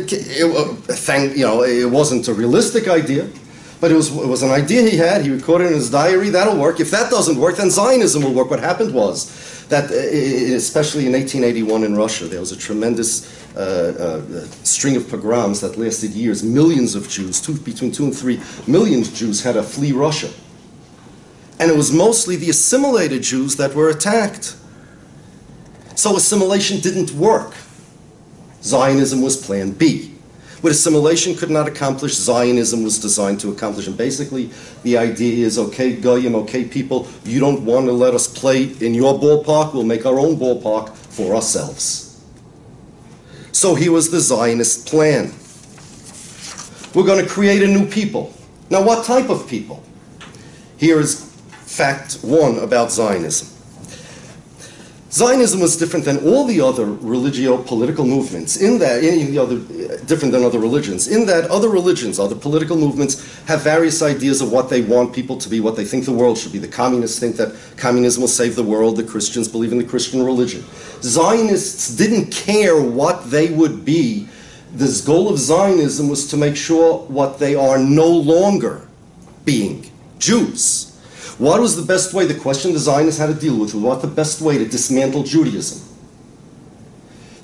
it wasn't a realistic idea, but it was an idea he had. He recorded in his diary, that'll work. If that doesn't work, then Zionism will work. What happened was that, especially in 1881 in Russia, there was a tremendous string of pogroms that lasted years. Millions of Jews, between 2 and 3 million Jews had to flee Russia. And it was mostly the assimilated Jews that were attacked. So assimilation didn't work. Zionism was plan B. What assimilation could not accomplish, Zionism was designed to accomplish. And basically, the idea is, okay, Goyim, okay, people, you don't want to let us play in your ballpark, we'll make our own ballpark for ourselves. So here was the Zionist plan. We're going to create a new people. Now, what type of people? Here is fact one about Zionism. Zionism was different than all the other religio-political movements, different than other religions, in that other religions, other political movements, have various ideas of what they want people to be, what they think the world should be. The communists think that communism will save the world. The Christians believe in the Christian religion. Zionists didn't care what they would be. The goal of Zionism was to make sure what they are no longer being, Jews. What was the best way? The question the Zionists had to deal with was what the best way to dismantle Judaism.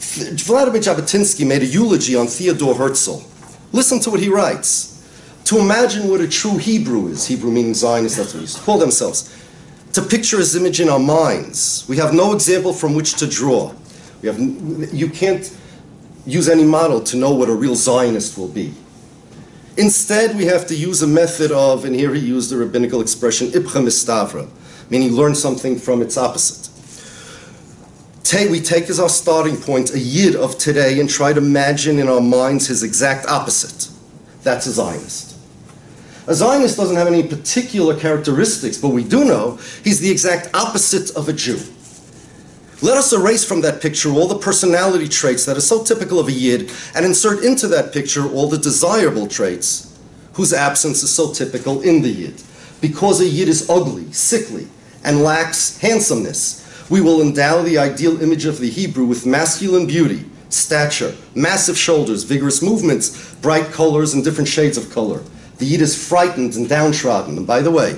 Vladimir Jabotinsky made a eulogy on Theodor Herzl. Listen to what he writes. To imagine what a true Hebrew is, Hebrew meaning Zionist, that's what they used to call themselves, to picture his image in our minds. We have no example from which to draw. You can't use any model to know what a real Zionist will be. Instead, we have to use a method of, and here he used the rabbinical expression, ibcha mistavra, meaning learn something from its opposite. We take as our starting point a Yid of today and try to imagine in our minds his exact opposite. That's a Zionist. A Zionist doesn't have any particular characteristics, but we do know he's the exact opposite of a Jew. Let us erase from that picture all the personality traits that are so typical of a Yid and insert into that picture all the desirable traits whose absence is so typical in the Yid. Because a Yid is ugly, sickly, and lacks handsomeness, we will endow the ideal image of the Hebrew with masculine beauty, stature, massive shoulders, vigorous movements, bright colors, and different shades of color. The Yid is frightened and downtrodden. And by the way,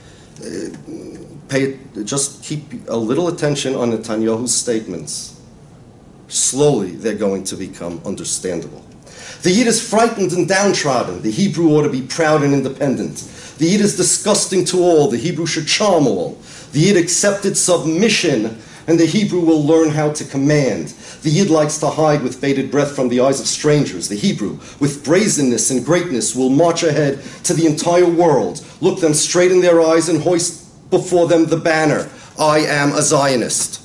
just keep a little attention on Netanyahu's statements. Slowly, they're going to become understandable. The Yid is frightened and downtrodden. The Hebrew ought to be proud and independent. The Yid is disgusting to all. The Hebrew should charm all. The Yid accepted submission, and the Hebrew will learn how to command. The Yid likes to hide with bated breath from the eyes of strangers. The Hebrew, with brazenness and greatness, will march ahead to the entire world, look them straight in their eyes, and hoist before them the banner, I am a Zionist.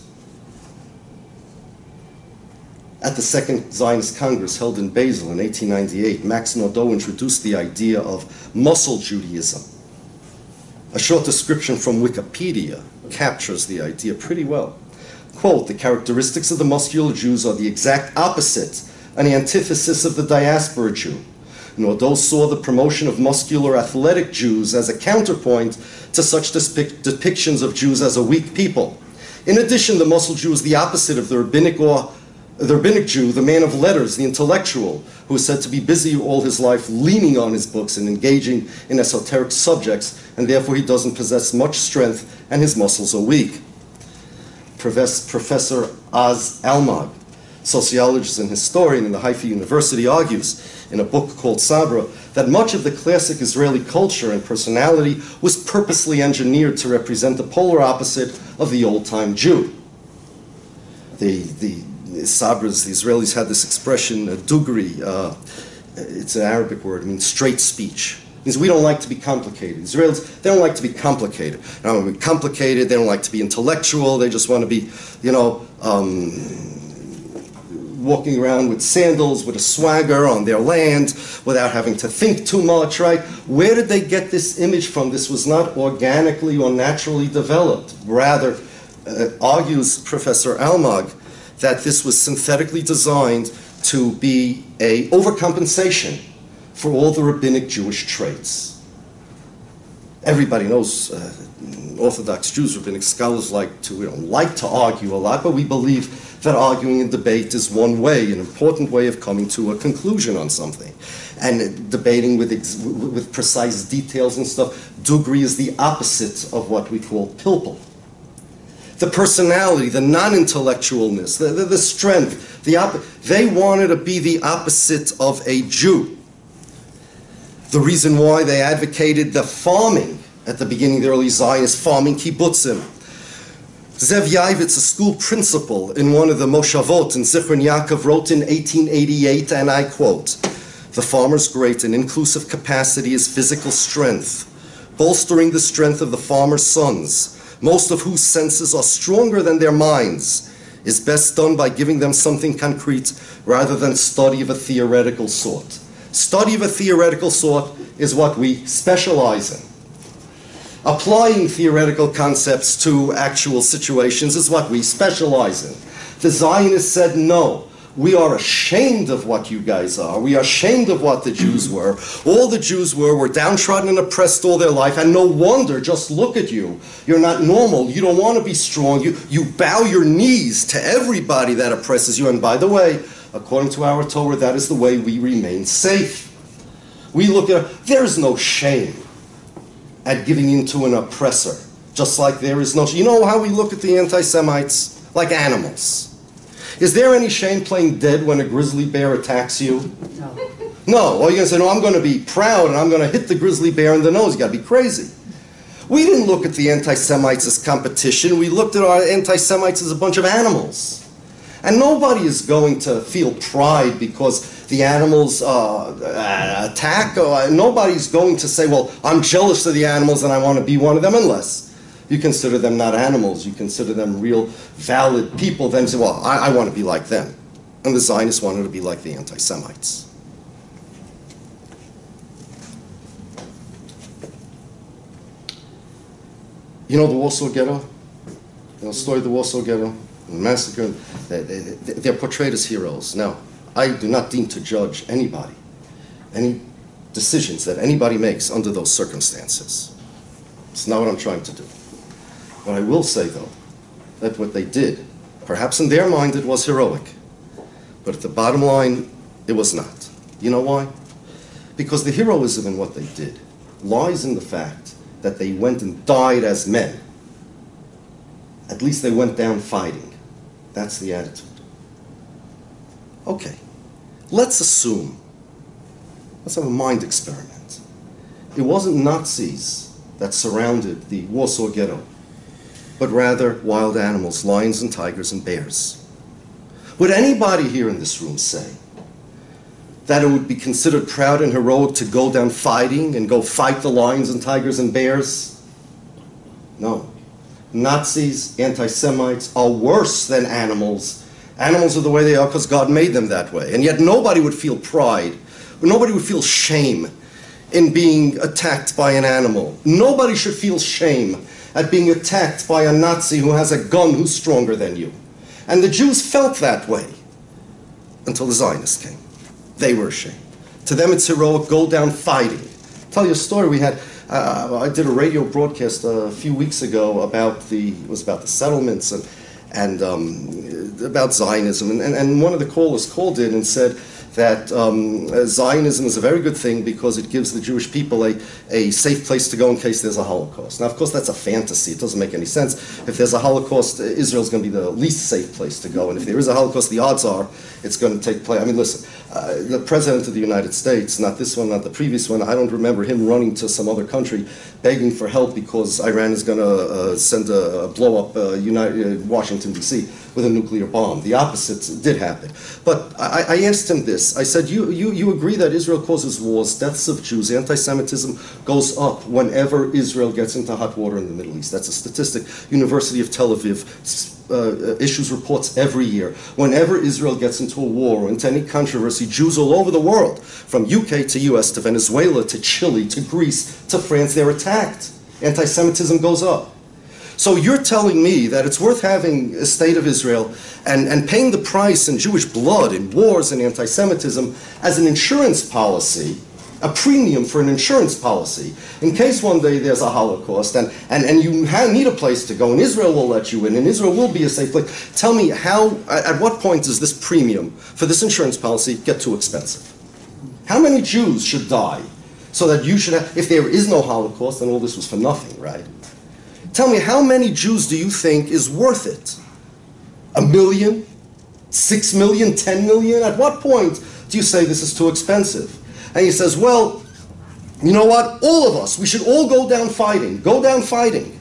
At the Second Zionist Congress held in Basel in 1898, Max Nordau introduced the idea of muscle Judaism. A short description from Wikipedia captures the idea pretty well. Quote, the characteristics of the muscular Jews are the exact opposite, an antithesis of the diaspora Jew. Nordau saw the promotion of muscular athletic Jews as a counterpoint to such depictions of Jews as a weak people. In addition, the muscle Jew is the opposite of the rabbinic Jew, the man of letters, the intellectual, who is said to be busy all his life leaning on his books and engaging in esoteric subjects, and therefore he doesn't possess much strength and his muscles are weak. Professor Az Almag, sociologist and historian in the Haifa University, argues in a book called Sabra that much of the classic Israeli culture and personality was purposely engineered to represent the polar opposite of the old-time Jew. The Israelis had this expression, dugri, it's an Arabic word, it means straight speech. It means we don't like to be complicated. Israelis, they don't like to be complicated. They don't want to be complicated, they don't like to be intellectual, they just want to be, walking around with sandals, with a swagger on their land, without having to think too much, right? Where did they get this image from? This was not organically or naturally developed. Rather, argues Professor Almag, that this was synthetically designed to be an overcompensation for all the rabbinic Jewish traits. Everybody knows Orthodox Jews, rabbinic scholars like to argue a lot, but we believe that arguing and debate is one way, an important way of coming to a conclusion on something. And debating with precise details and stuff, Dugri is the opposite of what we call pilpul. The personality, the non-intellectualness, the strength, they wanted to be the opposite of a Jew. The reason why they advocated the farming at the beginning of the early Zionist farming kibbutzim. Zev Yavitz, a school principal in one of the Moshavot in Zichron Yaakov, wrote in 1888, and I quote, "The farmer's great and inclusive capacity is physical strength, bolstering the strength of the farmer's sons, most of whose senses are stronger than their minds, is best done by giving them something concrete rather than study of a theoretical sort." Study of a theoretical sort is what we specialize in. Applying theoretical concepts to actual situations is what we specialize in. The Zionists said, no, we are ashamed of what you guys are. We are ashamed of what the Jews were. All the Jews were downtrodden and oppressed all their life, and no wonder, just look at you. You're not normal. You don't want to be strong. You bow your knees to everybody that oppresses you. And by the way, according to our Torah, that is the way we remain safe. We look at, there's no shame at giving in to an oppressor, just like there is no, you know how we look at the anti-Semites? Like animals. Is there any shame playing dead when a grizzly bear attacks you? No. No. Well, you're going to say, no, I'm going to be proud and I'm going to hit the grizzly bear in the nose. You got to be crazy. We didn't look at the anti-Semites as competition. We looked at our anti-Semites as a bunch of animals. And nobody is going to feel pride because the animals attack. Nobody's going to say, well, I'm jealous of the animals and I want to be one of them, unless you consider them not animals. You consider them real, valid people. Then say, well, I want to be like them. And the Zionists wanted to be like the anti-Semites. You know the Warsaw Ghetto? You know the story of the Warsaw Ghetto? The massacre? They're portrayed as heroes. Now, I do not deem to judge anybody, any decisions that anybody makes under those circumstances. It's not what I'm trying to do. What I will say, though, that what they did, perhaps in their mind it was heroic, but at the bottom line, it was not. You know why? Because the heroism in what they did lies in the fact that they went and died as men. At least they went down fighting. That's the attitude. Okay, let's assume, let's have a mind experiment. It wasn't Nazis that surrounded the Warsaw Ghetto, but rather wild animals, lions and tigers and bears. Would anybody here in this room say that it would be considered proud and heroic to go down fighting and go fight the lions and tigers and bears? No. Nazis, anti-Semites are worse than animals. Animals are the way they are because God made them that way. And yet nobody would feel pride, nobody would feel shame in being attacked by an animal. Nobody should feel shame at being attacked by a Nazi who has a gun who's stronger than you. And the Jews felt that way until the Zionists came. They were ashamed. To them it's heroic, go down fighting. I'll tell you a story we had. I did a radio broadcast a few weeks ago about the settlements and about Zionism. And one of the callers called in and said that Zionism is a very good thing because it gives the Jewish people a safe place to go in case there's a Holocaust. Now, of course, that's a fantasy. It doesn't make any sense. If there's a Holocaust, Israel's going to be the least safe place to go. And if there is a Holocaust, the odds are it's going to take place. I mean, listen, the President of the United States, not this one, not the previous one, I don't remember him running to some other country begging for help because Iran is going to send blow up Washington, D.C. with a nuclear bomb. The opposite did happen. But I asked him this. I said, you agree that Israel causes wars, deaths of Jews, anti-Semitism goes up whenever Israel gets into hot water in the Middle East. That's a statistic. University of Tel Aviv issues reports every year. Whenever Israel gets into a war or into any controversy, Jews all over the world, from UK to US to Venezuela to Chile to Greece to France, they're attacked. Anti-Semitism goes up. So you're telling me that it's worth having a state of Israel and paying the price in Jewish blood, in wars and anti-Semitism, as an insurance policy, a premium for an insurance policy, in case one day there's a Holocaust and you need a place to go and Israel will let you in and Israel will be a safe place. Tell me at what point does this premium for this insurance policy get too expensive? How many Jews should die so that you should have, if there is no Holocaust, then all this was for nothing, right? Tell me, how many Jews do you think is worth it? 1 million? 6 million? 10 million? At what point do you say this is too expensive? And he says, well, you know what? All of us, we should all go down fighting. Go down fighting.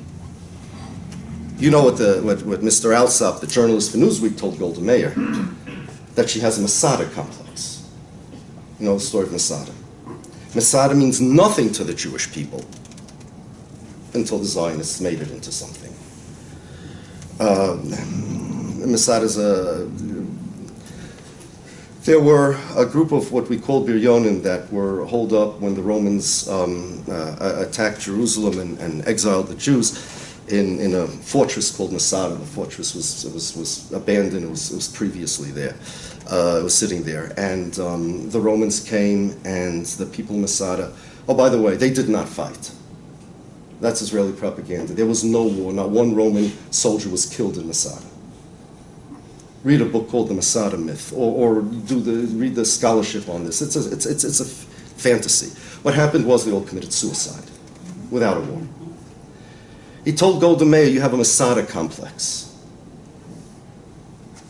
You know what Mr. Alsop, the journalist for Newsweek, told Golda Meir? That she has a Masada complex. You know the story of Masada. Masada means nothing to the Jewish people until the Zionists made it into something. Masada's there were a group of what we call Biryonim that were holed up when the Romans attacked Jerusalem and exiled the Jews in a fortress called Masada. The fortress was abandoned. It was previously there. It was sitting there. And the Romans came and the people of Masada, oh, by the way, they did not fight. That's Israeli propaganda. There was no war. Not one Roman soldier was killed in Masada. Read a book called The Masada Myth, or read the scholarship on this. It's a fantasy. What happened was they all committed suicide without a war. He told Golda Meir, you have a Masada complex.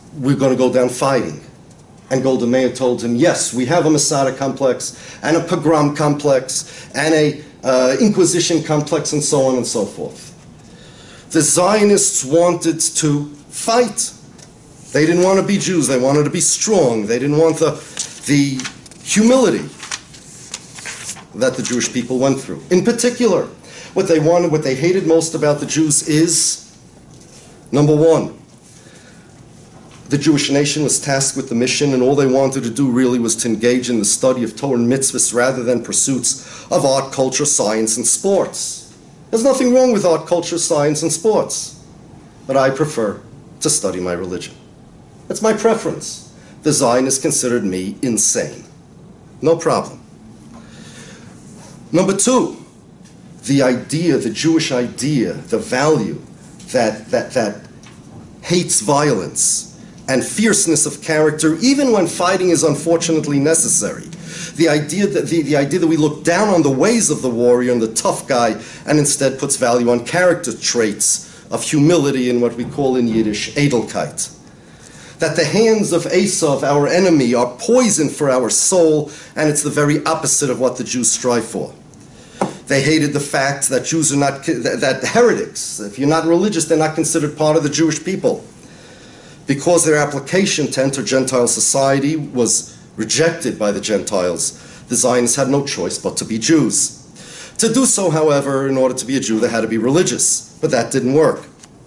we're going to go down fighting. And Golda Meir told him, yes, we have a Masada complex, and a pogrom complex, and a Inquisition complex, and so on and so forth. The Zionists wanted to fight. They didn't want to be Jews. They wanted to be strong. They didn't want the humility that the Jewish people went through. In particular, what they wanted, what they hated most about the Jews is, number one, the Jewish nation was tasked with the mission, and all they wanted to do really was to engage in the study of Torah and mitzvahs rather than pursuits of art, culture, science, and sports. There's nothing wrong with art, culture, science, and sports, but I prefer to study my religion. That's my preference. The Zionists considered me insane. No problem. Number two, the idea, the Jewish idea, the value that hates violence and fierceness of character, even when fighting is unfortunately necessary. The idea that we look down on the ways of the warrior and the tough guy, and instead puts value on character traits of humility and what we call in Yiddish Edelkeit. That the hands of Esav, our enemy, are poison for our soul, and it's the very opposite of what the Jews strive for. They hated the fact that Jews are not, that heretics, if you're not religious, they're not considered part of the Jewish people. Because their application to enter Gentile society was rejected by the Gentiles, the Zionists had no choice but to be Jews. To do so, however, in order to be a Jew, they had to be religious, but that didn't work.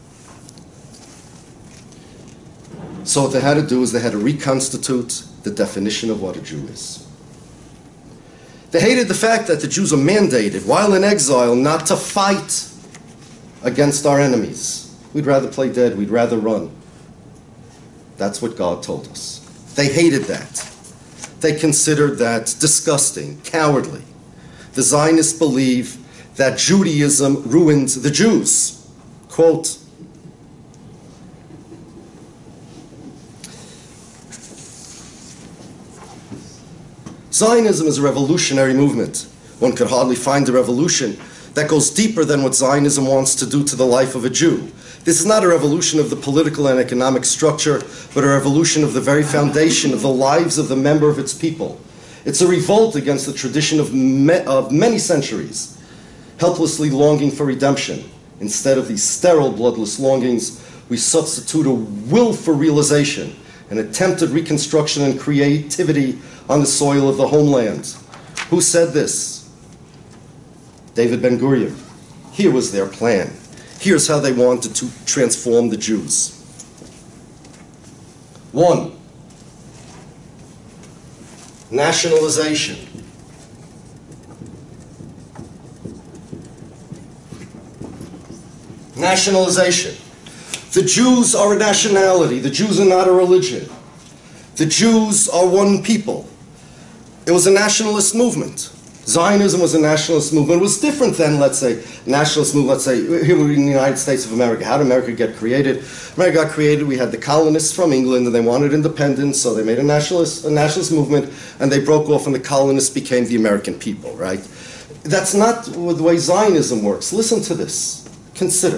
So what they had to do is they had to reconstitute the definition of what a Jew is. They hated the fact that the Jews are mandated, while in exile, not to fight against our enemies. We'd rather play dead, we'd rather run. That's what God told us. They hated that. They considered that disgusting, cowardly. The Zionists believe that Judaism ruined the Jews. Quote, Zionism is a revolutionary movement. One could hardly find a revolution that goes deeper than what Zionism wants to do to the life of a Jew. This is not a revolution of the political and economic structure, but a revolution of the very foundation of the lives of the member of its people. It's a revolt against the tradition of many centuries, helplessly longing for redemption. Instead of these sterile, bloodless longings, we substitute a will for realization, an attempted reconstruction and creativity on the soil of the homeland. Who said this? David Ben-Gurion. Here was their plan. Here's how they wanted to transform the Jews. 1. Nationalization. Nationalization. The Jews are a nationality. The Jews are not a religion. The Jews are one people. It was a nationalist movement. Zionism was a nationalist movement. It was different than, let's say, nationalist movement, let's say, here we're in the United States of America. How did America get created? America got created, we had the colonists from England, and they wanted independence, so they made a nationalist movement, and they broke off, and the colonists became the American people, right? That's not the way Zionism works. Listen to this. Consider.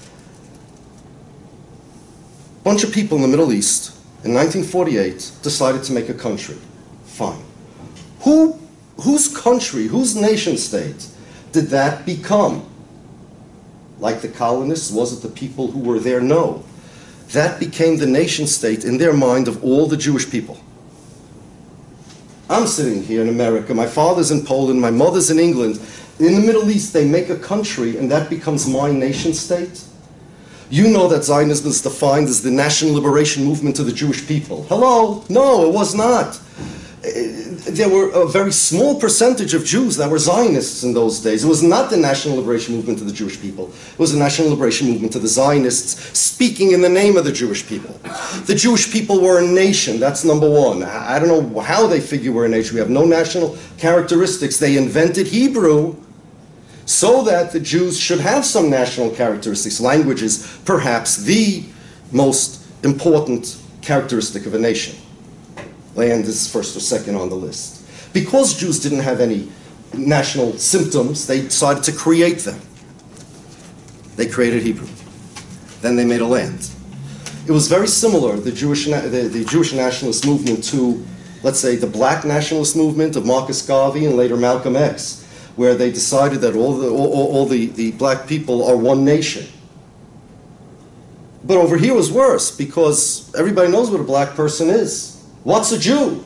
A bunch of people in the Middle East, in 1948, decided to make a country. Fine. Whose country, whose nation state did that become? Like the colonists, was it the people who were there? No. That became the nation state in their mind of all the Jewish people. I'm sitting here in America, my father's in Poland, my mother's in England. In the Middle East, they make a country and that becomes my nation state. You know that Zionism is defined as the national liberation movement of the Jewish people. Hello? No, it was not. There were a very small percentage of Jews that were Zionists in those days. It was not the national liberation movement of the Jewish people. It was the national liberation movement of the Zionists speaking in the name of the Jewish people. The Jewish people were a nation. That's number one. I don't know how they figure we're a nation. We have no national characteristics. They invented Hebrew so that the Jews should have some national characteristics. Language is perhaps the most important characteristic of a nation. Land is first or second on the list. Because Jews didn't have any national symptoms, they decided to create them. They created Hebrew. Then they made a land. It was very similar, the Jewish nationalist movement, to, let's say, the black nationalist movement of Marcus Garvey and later Malcolm X, where they decided that all the black people are one nation. But over here was worse, because everybody knows what a black person is. What's a Jew?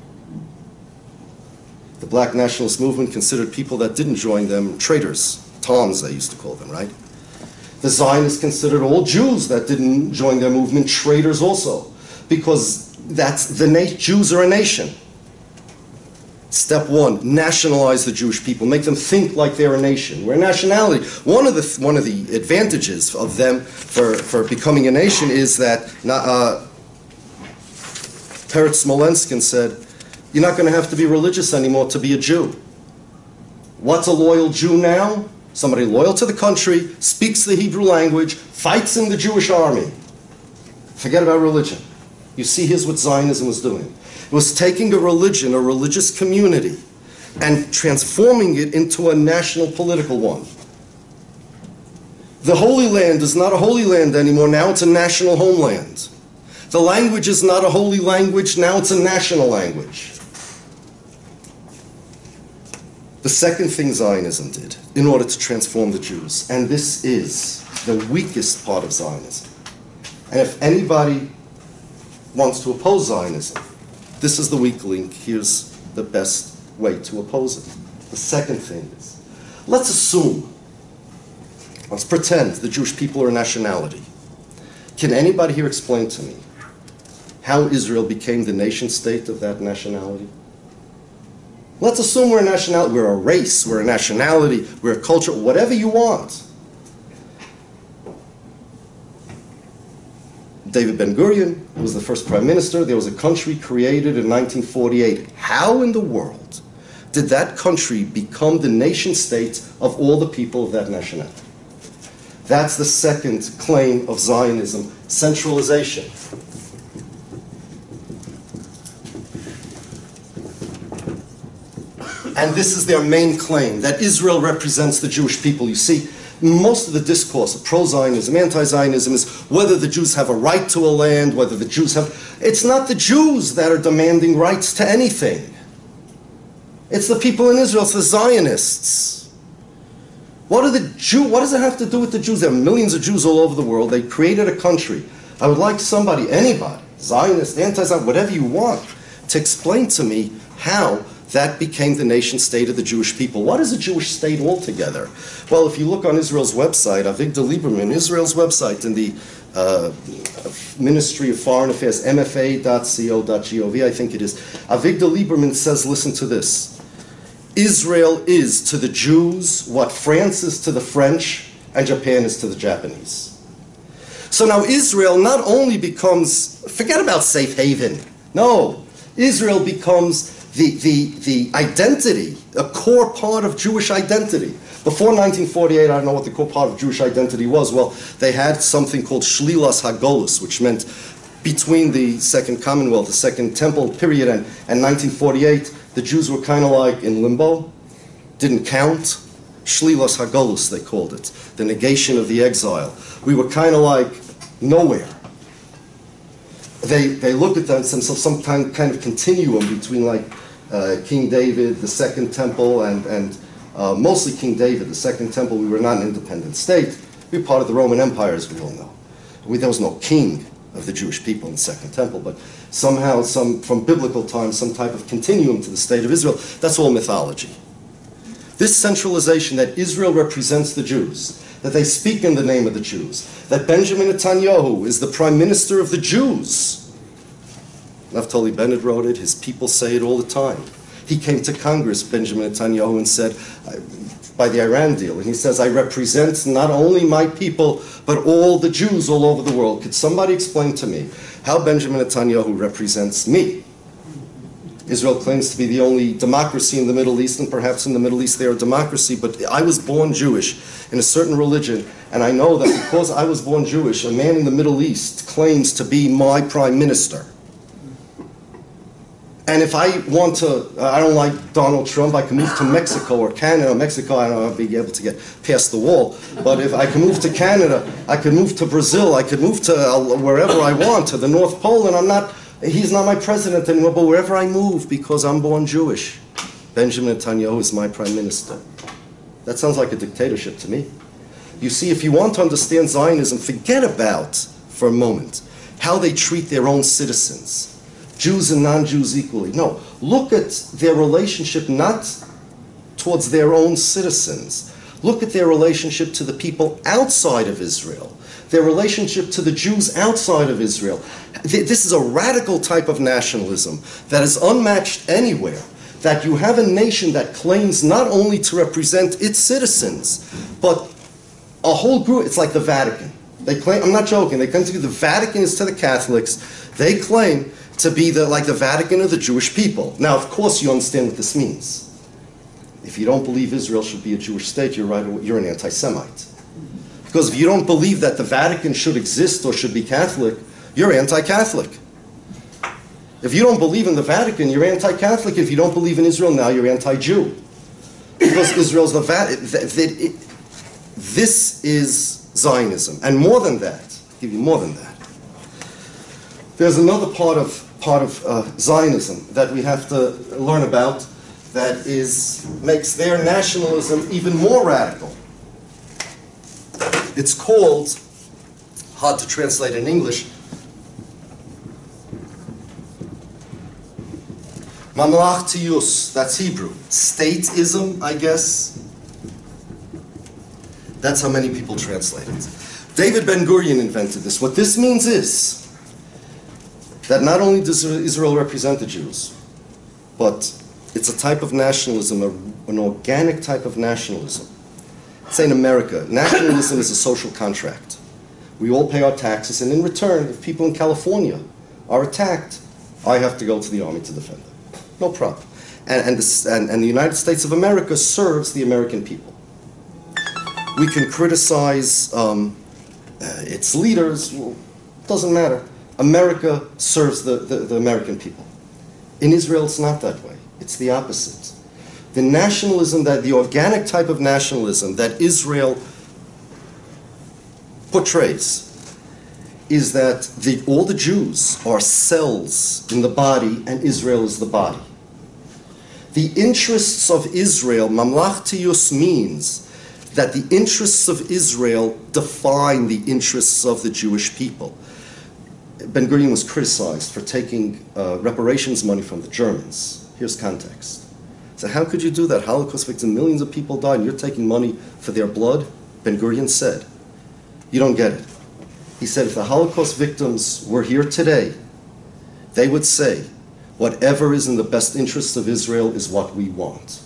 The black nationalist movement considered people that didn't join them traitors, Toms they used to call them, right? The Zionists considered all Jews that didn't join their movement traitors also, because Jews are a nation. Step one, nationalize the Jewish people, make them think like they're a nation. We're a nationality. One of the advantages of them for becoming a nation is that Peretz Smolenskin said, you're not going to have to be religious anymore to be a Jew. What's a loyal Jew now? Somebody loyal to the country, speaks the Hebrew language, fights in the Jewish army. Forget about religion. You see, here's what Zionism was doing. It was taking a religion, a religious community, and transforming it into a national political one. The Holy Land is not a holy land anymore, now it's a national homeland. The language is not a holy language, now it's a national language. The second thing Zionism did in order to transform the Jews, and this is the weakest part of Zionism, and if anybody wants to oppose Zionism, this is the weak link, here's the best way to oppose it. The second thing is, let's pretend the Jewish people are a nationality. Can anybody here explain to me how Israel became the nation state of that nationality? Let's assume we're a nationality, we're a race, we're a nationality, we're a culture, whatever you want. David Ben-Gurion was the first prime minister. There was a country created in 1948. How in the world did that country become the nation state of all the people of that nationality? That's the second claim of Zionism, centralization. And this is their main claim, that Israel represents the Jewish people. You see, most of the discourse of pro-Zionism, anti-Zionism is whether the Jews have a right to a land, whether the Jews have... It's not the Jews that are demanding rights to anything. It's the people in Israel, it's the Zionists. What does it have to do with the Jews? There are millions of Jews all over the world. They created a country. I would like somebody, anybody, Zionist, anti-Zionist, whatever you want, to explain to me how that became the nation state of the Jewish people. What is a Jewish state altogether? Well, if you look on Israel's website, Avigdor Lieberman, Israel's website in the Ministry of Foreign Affairs, mfa.co.gov, I think it is, Avigdor Lieberman says, listen to this, Israel is to the Jews what France is to the French and Japan is to the Japanese. So now Israel not only becomes, forget about safe haven, no, Israel becomes the identity, a core part of Jewish identity. Before 1948, I don't know what the core part of Jewish identity was. Well, they had something called Shlilas HaGolus, which meant between the Second Commonwealth, the Second Temple period, and 1948, the Jews were kind of like in limbo, didn't count. Shlilas HaGolus, they called it, the negation of the exile. We were kind of like nowhere. They looked at themselves some kind of continuum between like King David, the Second Temple, and mostly King David, the Second Temple. We were not an independent state. We were part of the Roman Empire, as we all know. There was no king of the Jewish people in the Second Temple, but somehow, from biblical times, some type of continuum to the state of Israel. That's all mythology. This centralization that Israel represents the Jews, that they speak in the name of the Jews, that Benjamin Netanyahu is the prime minister of the Jews. Naftali Bennett wrote it, his people say it all the time. He came to Congress, Benjamin Netanyahu, and said, by the Iran deal, and he says, I represent not only my people, but all the Jews all over the world. Could somebody explain to me how Benjamin Netanyahu represents me? Israel claims to be the only democracy in the Middle East, and perhaps in the Middle East they're a democracy, but I was born Jewish in a certain religion, and I know that because I was born Jewish, a man in the Middle East claims to be my prime minister. And if I want to, I don't like Donald Trump, I can move to Mexico or Canada. Mexico, I don't know if I'll be able to get past the wall. But if I can move to Canada, I could move to Brazil, I could move to wherever I want, to the North Pole, and he's not my president anymore, but wherever I move, because I'm born Jewish, Benjamin Netanyahu is my prime minister. That sounds like a dictatorship to me. You see, if you want to understand Zionism, forget about, for a moment, how they treat their own citizens. Jews and non-Jews equally. No, look at their relationship not towards their own citizens. Look at their relationship to the people outside of Israel, their relationship to the Jews outside of Israel. This is a radical type of nationalism that is unmatched anywhere, that you have a nation that claims not only to represent its citizens, but a whole group. It's like the Vatican. They claim, I'm not joking, they claim to be the Vatican is to the Catholics. They claim to be like the Vatican of the Jewish people. Now, of course, you understand what this means. If you don't believe Israel should be a Jewish state, you're right, you're an anti-Semite. Because if you don't believe that the Vatican should exist or should be Catholic, you're anti-Catholic. If you don't believe in the Vatican, you're anti-Catholic. If you don't believe in Israel now, you're anti-Jew. Because Israel's the Vatican. This is Zionism. And more than that, I'll give you more than that. There's another part of Zionism that we have to learn about that makes their nationalism even more radical. It's called, hard to translate in English, Mamlachtiyus, that's Hebrew. Stateism, I guess. That's how many people translate it. David Ben-Gurion invented this. What this means is that not only does Israel represent the Jews, but it's a type of nationalism, an organic type of nationalism. Say in America, nationalism is a social contract. We all pay our taxes, and in return, if people in California are attacked, I have to go to the army to defend them. No problem. And the United States of America serves the American people. We can criticize its leaders, well, doesn't matter. America serves the American people. In Israel, it's not that way. It's the opposite. The nationalism, the organic type of nationalism that Israel portrays is that all the Jews are cells in the body and Israel is the body. The interests of Israel, mamlachtiyus, means that the interests of Israel define the interests of the Jewish people. Ben-Gurion was criticized for taking reparations money from the Germans. Here's context. So how could you do that? Holocaust victims, millions of people died, and you're taking money for their blood? Ben-Gurion said, you don't get it. He said, if the Holocaust victims were here today, they would say, whatever is in the best interests of Israel is what we want.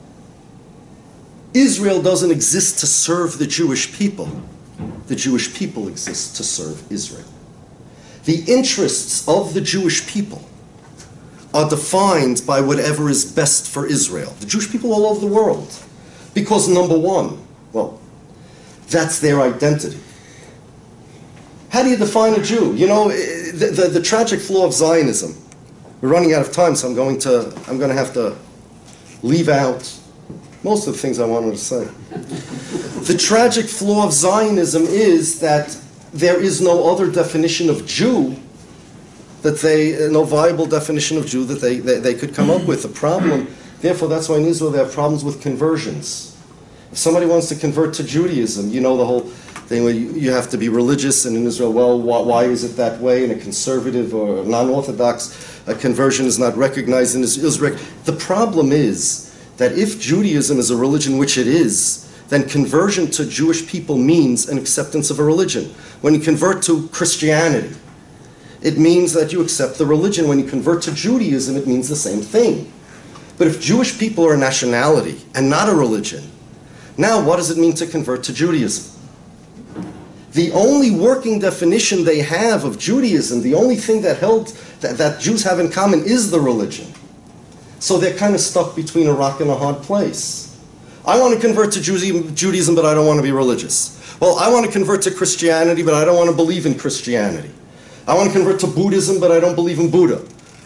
Israel doesn't exist to serve the Jewish people. The Jewish people exist to serve Israel. The interests of the Jewish people are defined by whatever is best for Israel. The Jewish people all over the world. Because number one, well, that's their identity. How do you define a Jew? You know, the tragic flaw of Zionism. We're running out of time, so I'm going to have to leave out most of the things I wanted to say. The tragic flaw of Zionism is that there is no other definition of Jew no viable definition of Jew that they could come up with. The problem, therefore, that's why in Israel they have problems with conversions. If somebody wants to convert to Judaism, you know the whole thing where you have to be religious, and in Israel, well, why is it that way? In a conservative or non-Orthodox, a conversion is not recognized in Israel. The problem is that if Judaism is a religion, which it is, then conversion to Jewish people means an acceptance of a religion. When you convert to Christianity, it means that you accept the religion. When you convert to Judaism, it means the same thing. But if Jewish people are a nationality and not a religion, now what does it mean to convert to Judaism? The only working definition they have of Judaism, the only thing that Jews have in common is the religion. So they're kind of stuck between a rock and a hard place. I want to convert to Judaism, but I don't want to be religious. Well, I want to convert to Christianity, but I don't want to believe in Christianity. I want to convert to Buddhism, but I don't believe in Buddha.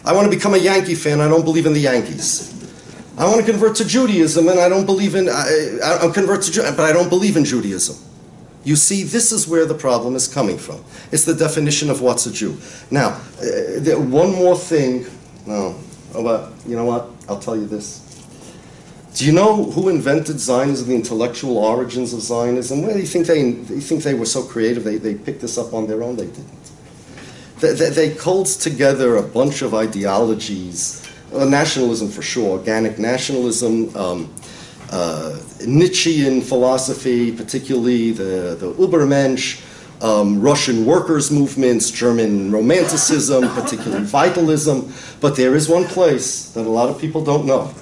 I want to become a Yankee fan. I don't believe in the Yankees. I want to convert to Judaism, and I don't believe in. I'll convert to but I don't believe in Judaism. You see, this is where the problem is coming from. It's the definition of what's a Jew. Now, one more thing. No, you know what? I'll tell you this. Do you know who invented Zionism, the intellectual origins of Zionism? Well, you think they were so creative, they picked this up on their own? They didn't. They culled together a bunch of ideologies, nationalism for sure, organic nationalism, Nietzschean philosophy, particularly the Übermensch, Russian workers' movements, German Romanticism, particularly vitalism. But there is one place that a lot of people don't know,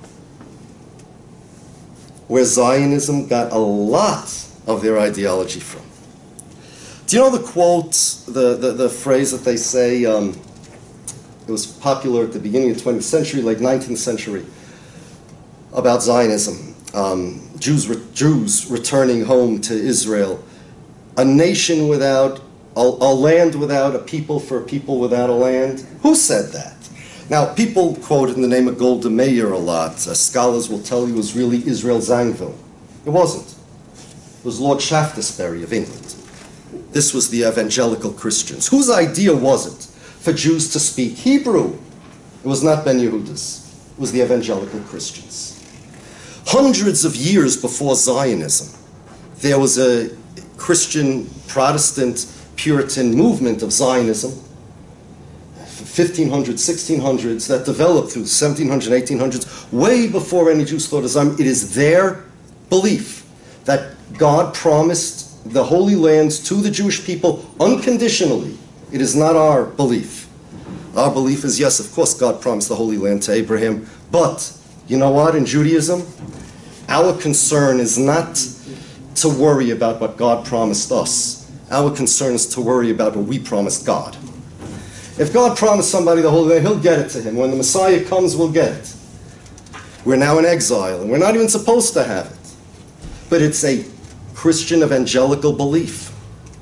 where Zionism got a lot of their ideology from. Do you know the quote, the phrase that they say, it was popular at the beginning of the 20th century, late 19th century, about Zionism, Jews returning home to Israel, a nation without, a land without a people for a people without a land? Who said that? Now, people quote it in the name of Golda Meir a lot. Scholars will tell you it was really Israel Zangwill. It wasn't. It was Lord Shaftesbury of England. This was the evangelical Christians. Whose idea was it for Jews to speak Hebrew? It was not Ben Yehuda's. It was the evangelical Christians. Hundreds of years before Zionism, there was a Christian, Protestant, Puritan movement of Zionism, 1500s, 1600s, that developed through 1700s, 1800s, way before any Jews thought of Zionism. It is their belief that God promised the Holy Lands to the Jewish people unconditionally. It is not our belief. Our belief is, yes, of course, God promised the Holy Land to Abraham, but you know what, in Judaism, our concern is not to worry about what God promised us. Our concern is to worry about what we promised God. If God promised somebody the Holy Land, He'll get it to him. When the Messiah comes, we'll get it. We're now in exile, and we're not even supposed to have it. But it's a Christian evangelical belief.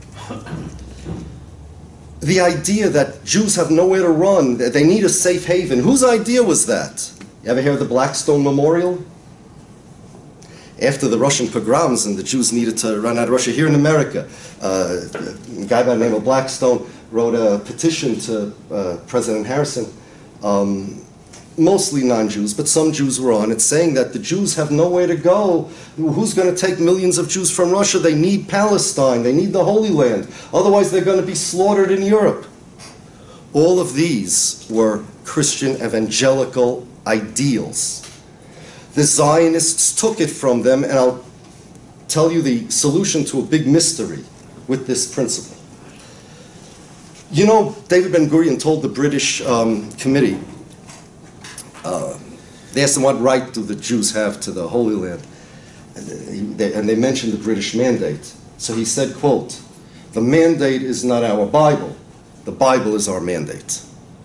The idea that Jews have nowhere to run, that they need a safe haven. Whose idea was that? You ever hear of the Blackstone Memorial? After the Russian pogroms and the Jews needed to run out of Russia, here in America, a guy by the name of Blackstone wrote a petition to President Harrison, mostly non-Jews, but some Jews were on it, saying that the Jews have nowhere to go. Who's going to take millions of Jews from Russia? They need Palestine. They need the Holy Land. Otherwise, they're going to be slaughtered in Europe. All of these were Christian evangelical ideals. The Zionists took it from them, and I'll tell you the solution to a big mystery with this principle. You know, David Ben-Gurion told the British committee, they asked him what right do the Jews have to the Holy Land, and they mentioned the British mandate. So he said, quote, "The mandate is not our Bible, the Bible is our mandate."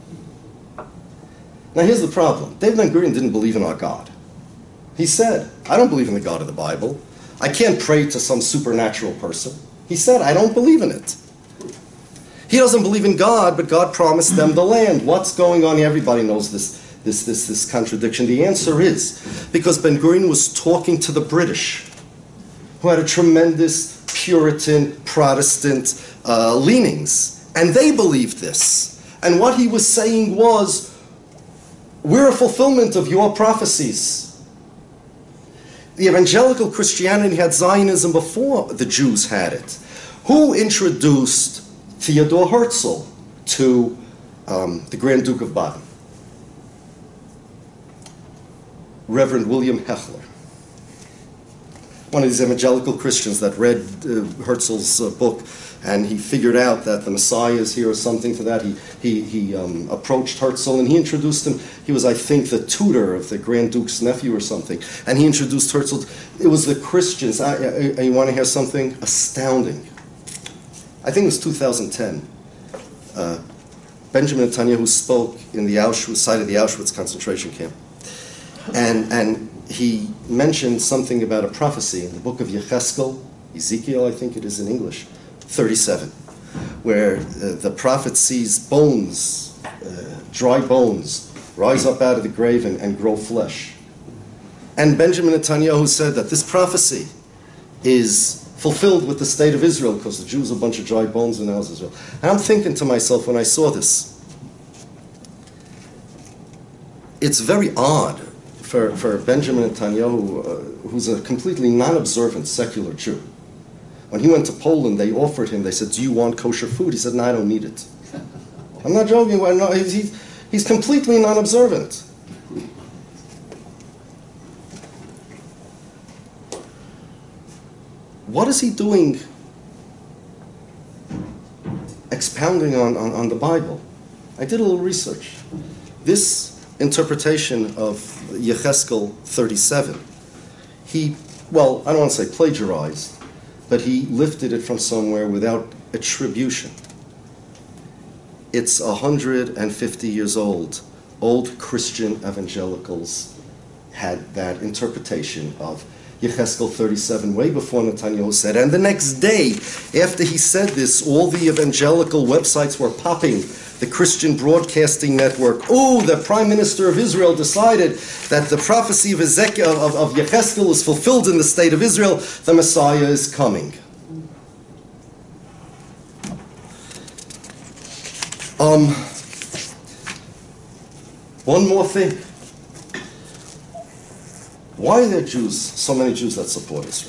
Now here's the problem. David Ben-Gurion didn't believe in our God. He said, "I don't believe in the God of the Bible. I can't pray to some supernatural person." He said, "I don't believe in it." He doesn't believe in God, but God promised them the land. What's going on here? Everybody knows this contradiction. The answer is because Ben-Gurion was talking to the British, who had a tremendous Puritan, Protestant leanings, and they believed this. And what he was saying was, we're a fulfillment of your prophecies. The evangelical Christianity had Zionism before the Jews had it. Who introduced Theodor Herzl to the Grand Duke of Baden? Reverend William Hechler, one of these evangelical Christians that read Herzl's book, and he figured out that the Messiah is here or something to that. He approached Herzl and he introduced him. He was, I think, the tutor of the Grand Duke's nephew or something, and he introduced Herzl. It was the Christians. You want to hear something astounding? I think it was 2010. Benjamin Netanyahu spoke in the site of the Auschwitz concentration camp. And he mentioned something about a prophecy in the book of Ezekiel, I think it is in English, 37, where the prophet sees bones dry bones rise up out of the grave and grow flesh. And Benjamin Netanyahu said that this prophecy is fulfilled with the state of Israel because the Jews are a bunch of dry bones and now it's Israel. And I'm thinking to myself when I saw this, it's very odd for Benjamin Netanyahu, who's a completely non-observant secular Jew. When he went to Poland, they offered him, they said, do you want kosher food? He said, no, I don't need it. I'm not joking, he's completely non-observant. What is he doing expounding on the Bible? I did a little research. This interpretation of Yecheskel 37, he, well, I don't want to say plagiarized, but he lifted it from somewhere without attribution. It's 150 years old. Old Christian evangelicals had that interpretation of Yecheskel 37 way before Netanyahu said. And the next day, after he said this, all the evangelical websites were popping. The Christian Broadcasting Network, oh, the Prime Minister of Israel decided that the prophecy of Yecheskel is fulfilled in the state of Israel, the Messiah is coming. One more thing. Why are there Jews, so many Jews that support Israel?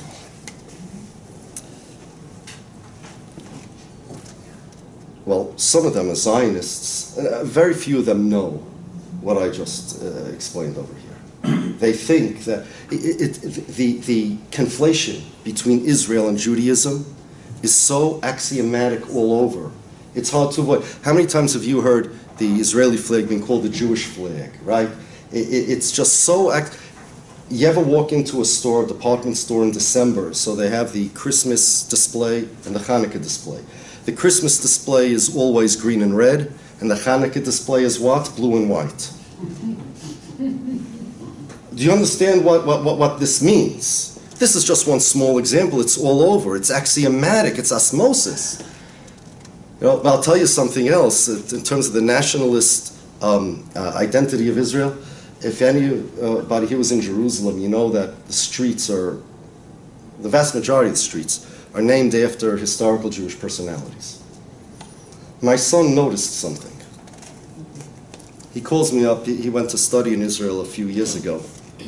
Well, some of them are Zionists. Very few of them know what I just explained over here. They think that the conflation between Israel and Judaism is so axiomatic all over. It's hard to avoid. How many times have you heard the Israeli flag being called the Jewish flag, right? It's just so... You ever walk into a store, a department store in December, so they have the Christmas display and the Hanukkah display. The Christmas display is always green and red, and the Hanukkah display is what? Blue and white. Do you understand what this means? This is just one small example. It's all over. It's axiomatic. It's osmosis. You know, I'll tell you something else in terms of the nationalist identity of Israel. If anybody here was in Jerusalem, you know that the streets are, the vast majority of the streets are named after historical Jewish personalities. My son noticed something. He calls me up, he went to study in Israel a few years ago.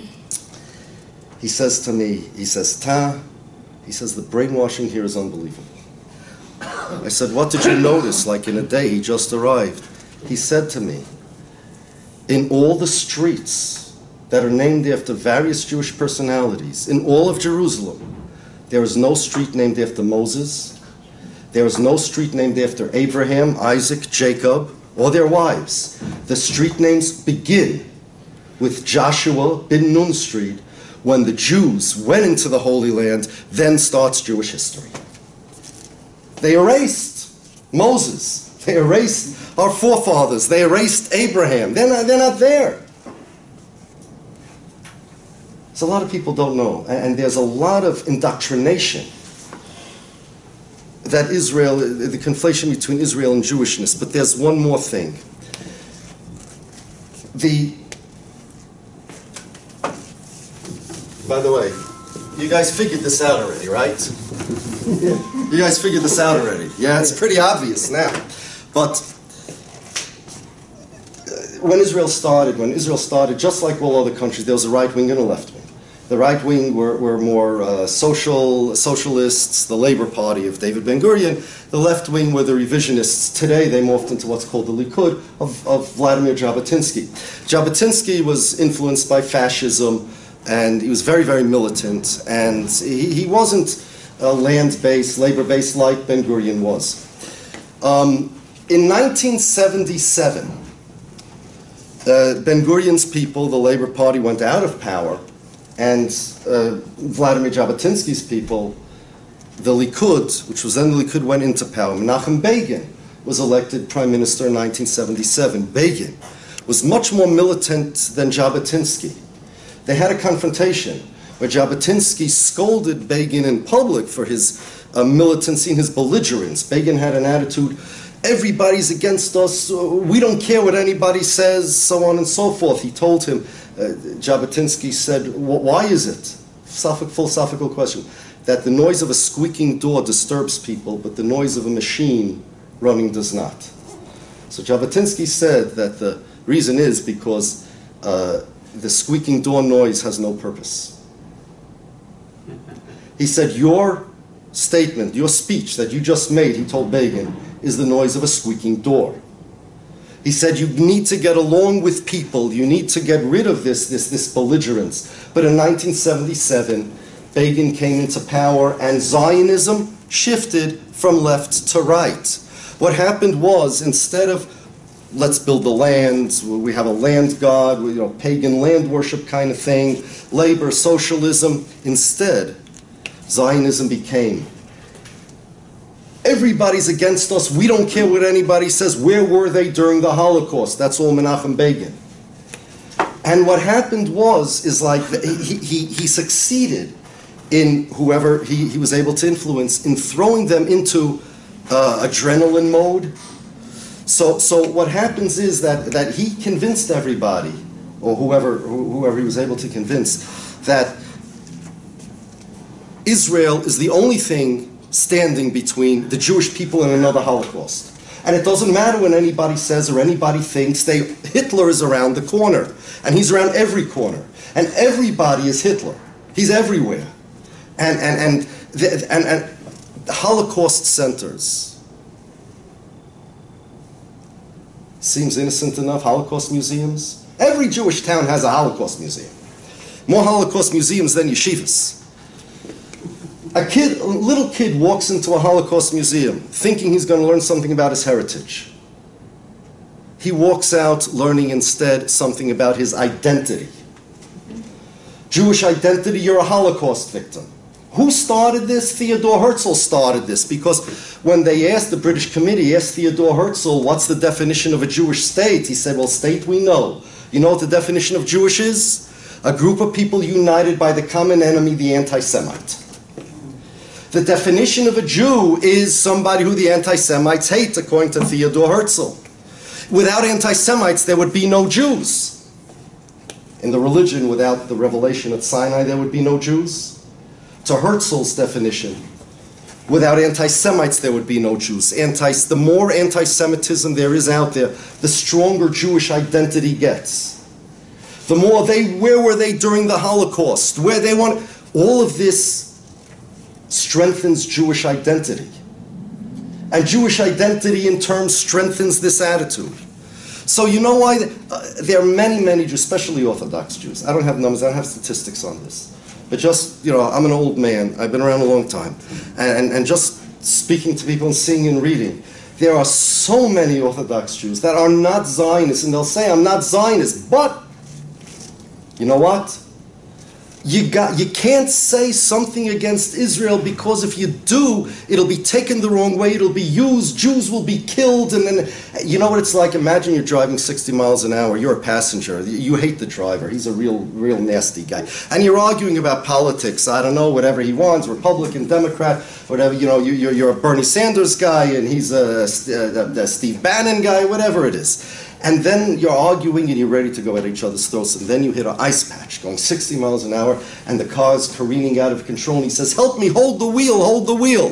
He says to me, he says, he says, the brainwashing here is unbelievable. I said, what did you notice? Like in a day, he just arrived. He said to me, in all the streets that are named after various Jewish personalities, in all of Jerusalem, there is no street named after Moses. There is no street named after Abraham, Isaac, Jacob, or their wives. The street names begin with Joshua bin Nun Street. When the Jews went into the Holy Land, then starts Jewish history. They erased Moses. They erased our forefathers. They erased Abraham. They're not there. So a lot of people don't know. And there's a lot of indoctrination that Israel, the conflation between Israel and Jewishness. But there's one more thing. By the way, you guys figured this out already, right? You guys figured this out already. Yeah, it's pretty obvious now. But when Israel started, just like all other countries, there was a right wing and a left wing. The right wing were more socialists, the Labor Party of David Ben-Gurion. The left wing were the revisionists. Today they morphed into what's called the Likud of Vladimir Jabotinsky. Jabotinsky was influenced by fascism, and he was very, very militant, and he wasn't land-based, labor-based like Ben-Gurion was. In 1977, Ben-Gurion's people, the Labor Party, went out of power, and Vladimir Jabotinsky's people, the Likud, which was then the Likud, went into power. Menachem Begin was elected prime minister in 1977. Begin was much more militant than Jabotinsky. They had a confrontation where Jabotinsky scolded Begin in public for his militancy and his belligerence. Begin had an attitude, everybody's against us, we don't care what anybody says, so on and so forth. He told him, Jabotinsky said, why is it, philosophical question, that the noise of a squeaking door disturbs people, but the noise of a machine running does not? So Jabotinsky said that the reason is because the squeaking door noise has no purpose. He said, your statement, your speech that you just made, he told Begin, is the noise of a squeaking door. He said, you need to get along with people, you need to get rid of this belligerence. But in 1977, Begin came into power and Zionism shifted from left to right. What happened was, instead of let's build the land, we have a land god, pagan land worship kind of thing, labor, socialism, instead, Zionism became, everybody's against us, we don't care what anybody says, where were they during the Holocaust? That's all Menachem Begin. And what happened was, like, he succeeded in whoever he was able to influence in throwing them into adrenaline mode. So what happens is that he convinced everybody, or whoever he was able to convince, that Israel is the only thing standing between the Jewish people and another Holocaust. And it doesn't matter what anybody says or anybody thinks, Hitler is around the corner. And he's around every corner. And everybody is Hitler. He's everywhere. And the Holocaust centers. Seems innocent enough, Holocaust museums. Every Jewish town has a Holocaust museum. More Holocaust museums than yeshivas. A little kid walks into a Holocaust museum thinking he's going to learn something about his heritage. He walks out learning instead something about his identity. Jewish identity, you're a Holocaust victim. Who started this? Theodore Herzl started this, because when they asked, the British committee asked Theodore Herzl, what's the definition of a Jewish state? He said, well, state we know. You know what the definition of Jewish is? A group of people united by the common enemy, the anti-Semite. The definition of a Jew is somebody who the anti-Semites hate, according to Theodore Herzl. Without anti-Semites, there would be no Jews. In the religion, without the revelation at Sinai, there would be no Jews. To Herzl's definition, without anti-Semites, there would be no Jews. The more anti-Semitism there is out there, the stronger Jewish identity gets. The more where were they during the Holocaust? Where they want, all of this strengthens Jewish identity. And Jewish identity in turn strengthens this attitude. So you know why? There are many, many Jews, especially Orthodox Jews. I don't have numbers, I don't have statistics on this. But just, I'm an old man, I've been around a long time. And just speaking to people and seeing and reading, there are so many Orthodox Jews that are not Zionists, and they'll say, I'm not Zionist, but you know what? You can't say something against Israel, because if you do, it'll be taken the wrong way, it'll be used, Jews will be killed, and then, you know what it's like? Imagine you're driving 60 miles an hour, you're a passenger, you hate the driver, he's a real nasty guy, and you're arguing about politics, I don't know, whatever he wants, Republican, Democrat, whatever, you're a Bernie Sanders guy, and he's a Steve Bannon guy, whatever it is. And then you're arguing and you're ready to go at each other's throats, and then you hit an ice patch going 60 miles an hour, and the car's careening out of control, and he says, help me, hold the wheel, hold the wheel.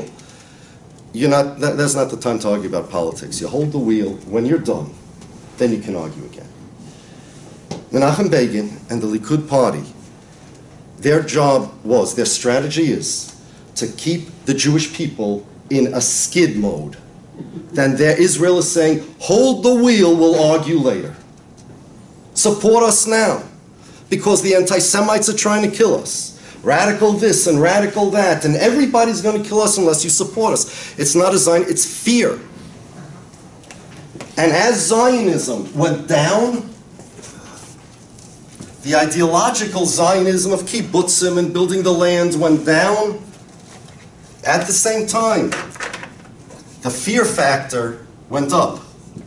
That's not the time to argue about politics. You hold the wheel. When you're done, then you can argue again. Menachem Begin and the Likud party, their strategy is to keep the Jewish people in a skid mode. Then Israel is saying, hold the wheel, we'll argue later. Support us now, because the anti-Semites are trying to kill us. Radical this and radical that, and everybody's going to kill us unless you support us. It's not a Zion, it's fear. And as Zionism went down, the ideological Zionism of kibbutzim and building the land went down. At the same time, the fear factor went up.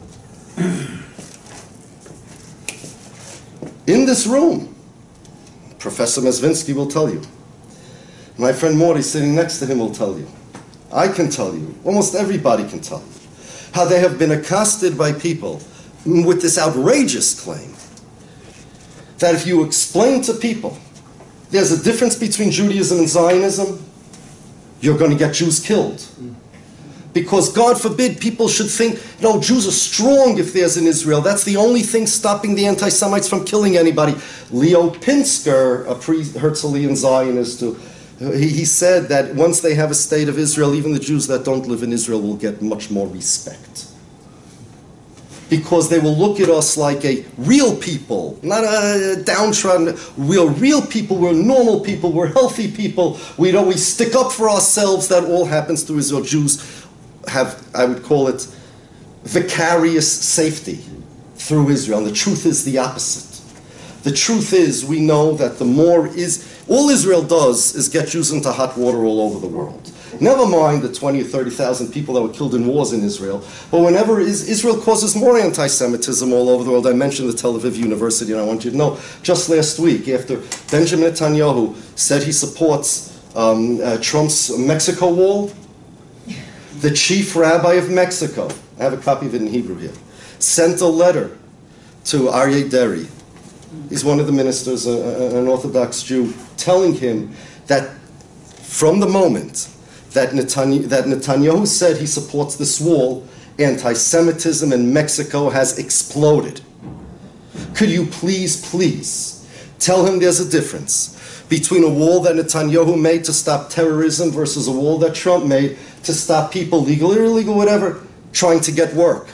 In this room, Professor Mesvinsky will tell you. My friend Morty sitting next to him will tell you. I can tell you. Almost everybody can tell you. how they have been accosted by people with this outrageous claim that if you explain to people there's a difference between Judaism and Zionism, you're going to get Jews killed. Because God forbid people should think, no, Jews are strong if there's an Israel. That's the only thing stopping the anti-Semites from killing anybody. Leo Pinsker, a pre-Herzlian Zionist, he said that once they have a state of Israel, even the Jews that don't live in Israel will get much more respect. Because they will look at us like a real people, not a downtrodden. We're real people, we're normal people, we're healthy people. We stick up for ourselves. That all happens through Israel. Jews have, I would call it, vicarious safety through Israel. And the truth is the opposite. The truth is, we know that all Israel does is get Jews into hot water all over the world. Never mind the 20 or 30,000 people that were killed in wars in Israel, but whenever Israel causes more anti-Semitism all over the world. I mentioned the Tel Aviv University, and I want you to know, just last week, after Benjamin Netanyahu said he supports Trump's Mexico wall, the chief rabbi of Mexico, I have a copy of it in Hebrew here, sent a letter to Aryeh Deri. He's one of the ministers, an Orthodox Jew, telling him that from the moment that Netanyahu said he supports this wall, anti-Semitism in Mexico has exploded. Could you please tell him there's a difference between a wall that Netanyahu made to stop terrorism versus a wall that Trump made to stop people, legal or illegal, whatever, trying to get work?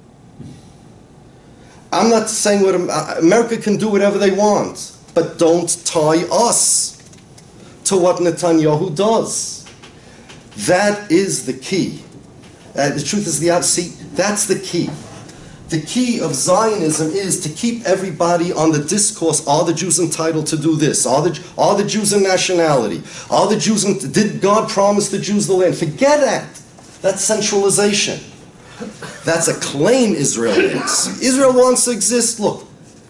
I'm not saying America can do whatever they want, but don't tie us to what Netanyahu does. That is the key. The truth is that's the key. The key of Zionism is to keep everybody on the discourse. Are the Jews entitled to do this? Are the Jews a nationality? Did God promise the Jews the land? Forget that. That's centralization. That's a claim Israel makes. Israel wants to exist. Look,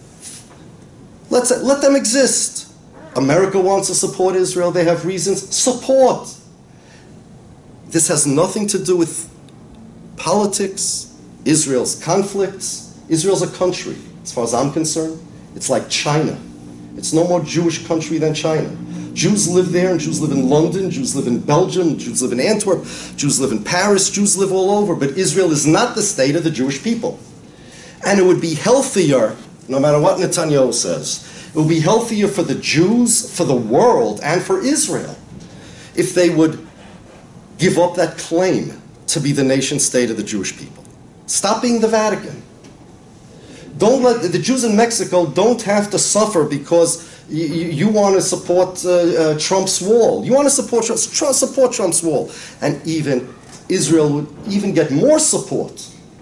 let them exist. America wants to support Israel. They have reasons. Support. This has nothing to do with politics, Israel's conflicts. Israel's a country, as far as I'm concerned. It's like China. It's no more Jewish country than China. Jews live there, and Jews live in London, Jews live in Belgium, Jews live in Antwerp, Jews live in Paris, Jews live all over. But Israel is not the state of the Jewish people. And it would be healthier, no matter what Netanyahu says, it would be healthier for the Jews, for the world, and for Israel if they would give up that claim to be the nation state of the Jewish people. Stop being the Vatican. Don't let the Jews in Mexico don't have to suffer because you want to support Trump's wall. You want to support Trump's wall. And even Israel would even get more support.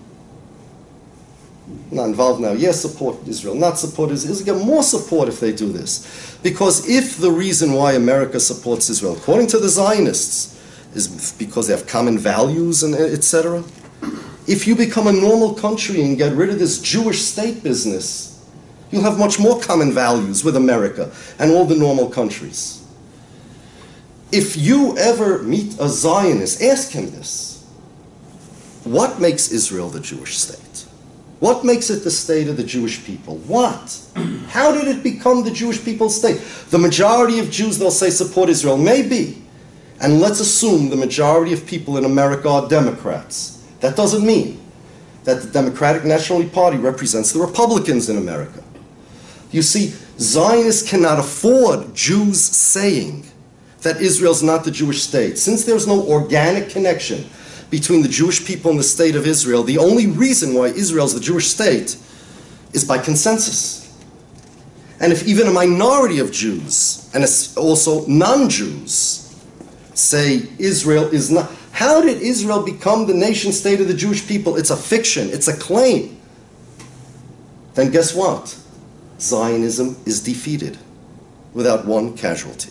Not involved now. Yes, support Israel. Not support Israel. Get more support if they do this. Because if the reason why America supports Israel, according to the Zionists, is because they have common values and etc. If you become a normal country and get rid of this Jewish state business, you'll have much more common values with America and all the normal countries. If you ever meet a Zionist, ask him this. What makes Israel the Jewish state? What makes it the state of the Jewish people? What? How did it become the Jewish people's state? The majority of Jews, they'll say, support Israel. Maybe. And let's assume the majority of people in America are Democrats. That doesn't mean that the Democratic National Party represents the Republicans in America. You see, Zionists cannot afford Jews saying that Israel's not the Jewish state. Since there's no organic connection between the Jewish people and the state of Israel, the only reason why Israel's the Jewish state is by consensus. And if even a minority of Jews, and also non-Jews, say Israel is not. How did Israel become the nation state of the Jewish people? It's a fiction. It's a claim. Then guess what? Zionism is defeated without one casualty.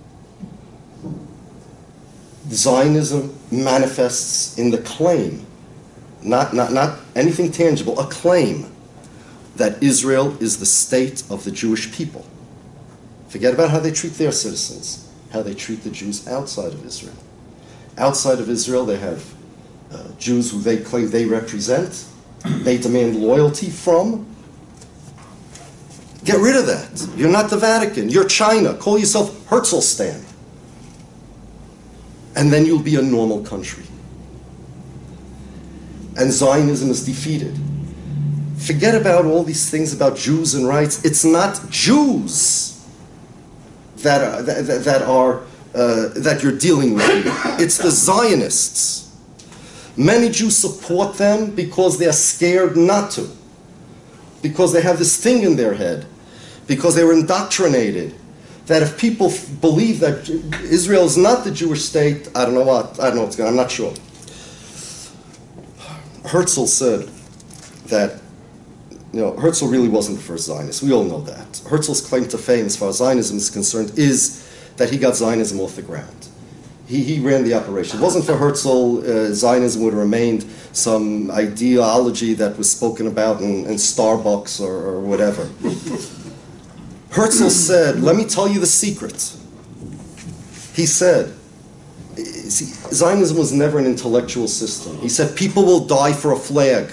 Zionism manifests in the claim, not anything tangible, a claim that Israel is the state of the Jewish people. Forget about how they treat their citizens. How they treat the Jews outside of Israel. Outside of Israel, they have Jews who they claim they represent, they demand loyalty from. Get rid of that. You're not the Vatican. You're China. Call yourself Herzlstan. And then you'll be a normal country. And Zionism is defeated. Forget about all these things about Jews and rights. It's not Jews that you're dealing with here. It's the Zionists. Many Jews support them because they're scared not to. Because they have this thing in their head. Because they were indoctrinated. That if people believe that Israel is not the Jewish state, I don't know what's going on, I'm not sure. Herzl said that, Herzl really wasn't the first Zionist. We all know that. Herzl's claim to fame, as far as Zionism is concerned, is that he got Zionism off the ground. He ran the operation. If it wasn't for Herzl, Zionism would have remained some ideology that was spoken about in Starbucks or whatever. Herzl said, let me tell you the secret. He said, Zionism was never an intellectual system. He said, people will die for a flag.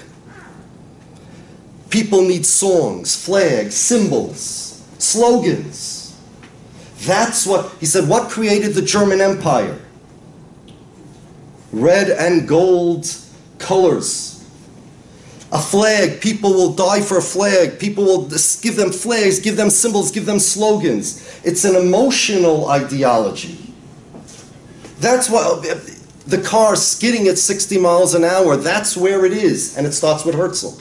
People need songs, flags, symbols, slogans. That's what, he said, what created the German Empire? Red and gold colors. A flag, people will die for a flag. People will give them flags, give them symbols, give them slogans. It's an emotional ideology. That's why the car skidding at 60 miles an hour, that's where it is. And it starts with Herzl.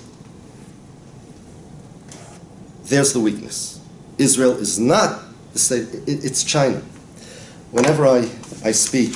There's the weakness. Israel is not the state, it's China. Whenever I speak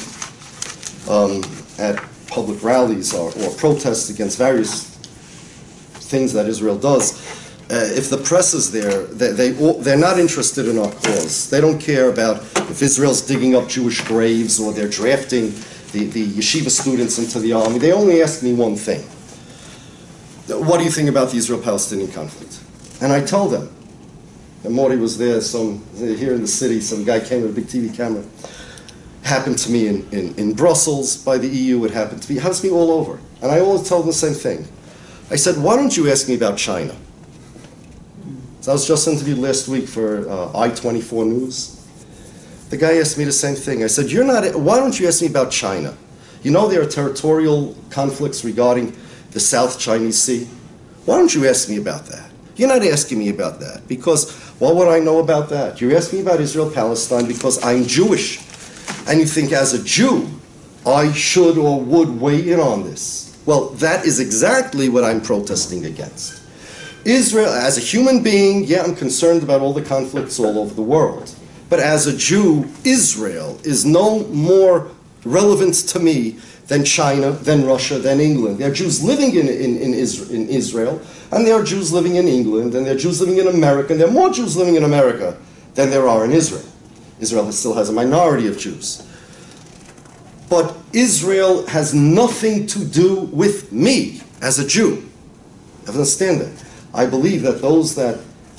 at public rallies or protests against various things that Israel does, if the press is there, they're not interested in our cause. They don't care about if Israel's digging up Jewish graves or they're drafting the yeshiva students into the army. They only ask me one thing. What do you think about the Israel-Palestinian conflict? And I tell them, and Morty was there, here in the city, some guy came with a big TV camera. Happened to me in Brussels by the EU, it happens to me all over. And I always tell them the same thing. I said, why don't you ask me about China? So I was just interviewed last week for I-24 News. The guy asked me the same thing. I said, why don't you ask me about China? You know there are territorial conflicts regarding the South Chinese Sea. Why don't you ask me about that? You're not asking me about that because what would I know about that? You're asking me about Israel-Palestine because I'm Jewish. And you think as a Jew, I should or would weigh in on this. Well, that is exactly what I'm protesting against. Israel, as a human being, yeah, I'm concerned about all the conflicts all over the world. But as a Jew, Israel is no more relevant to me than China, than Russia, than England. There are Jews living in Israel, and there are Jews living in England, and there are Jews living in America, and there are more Jews living in America than there are in Israel. Israel still has a minority of Jews. But Israel has nothing to do with me as a Jew. I understand that. I believe that those that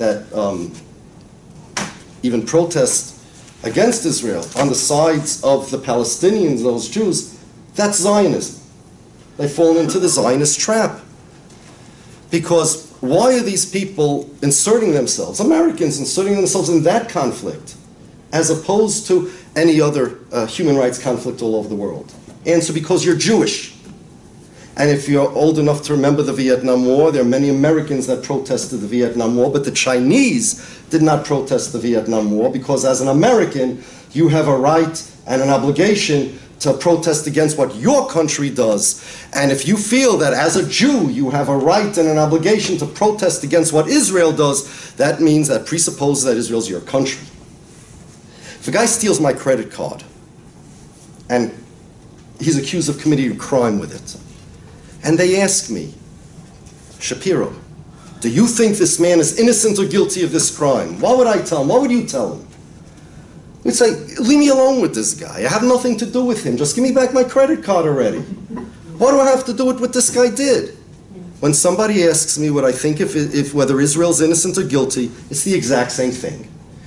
even protest against Israel on the sides of the Palestinians, those Jews, that's Zionism. They've fallen into the Zionist trap. Because why are these people inserting themselves, Americans inserting themselves in that conflict, as opposed to any other human rights conflict all over the world? Answer, because you're Jewish. And if you're old enough to remember the Vietnam War, there are many Americans that protested the Vietnam War, but the Chinese did not protest the Vietnam War because as an American, you have a right and an obligation to protest against what your country does. And if you feel that as a Jew, you have a right and an obligation to protest against what Israel does, that means that presupposes that Israel's your country. If a guy steals my credit card and he's accused of committing a crime with it, and they ask me, Shapiro, do you think this man is innocent or guilty of this crime? What would I tell him? What would you tell him? We'd say, leave me alone with this guy. I have nothing to do with him. Just give me back my credit card already. What do I have to do with what this guy did? When somebody asks me what I think if whether Israel's innocent or guilty, it's the exact same thing.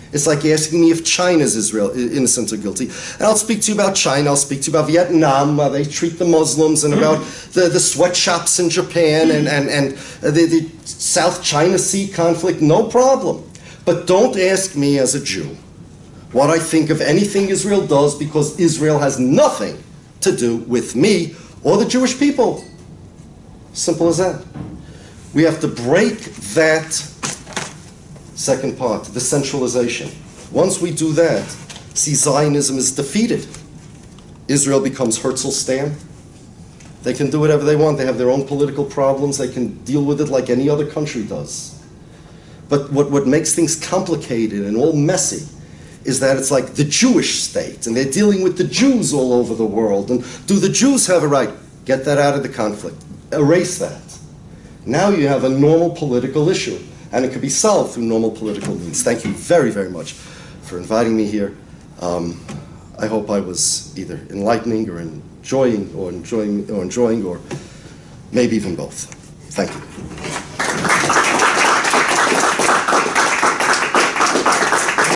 It's like asking me if China's Israel innocent or guilty. And I'll speak to you about China, I'll speak to you about Vietnam, how they treat the Muslims, and about the sweatshops in Japan, and the South China Sea conflict, no problem. But don't ask me as a Jew what I think of anything Israel does, because Israel has nothing to do with me or the Jewish people. Simple as that. We have to break that second part, the centralization. Once we do that, see, Zionism is defeated. Israel becomes Herzl-Stan. They can do whatever they want. They have their own political problems. They can deal with it like any other country does. But what makes things complicated and all messy is that it's like the Jewish state, and they're dealing with the Jews all over the world. And do the Jews have a right? Get that out of the conflict. Erase that. Now you have a normal political issue, and it can be solved through normal political means. Thank you very, very much for inviting me here. I hope I was either enlightening or enjoying or maybe even both. Thank you.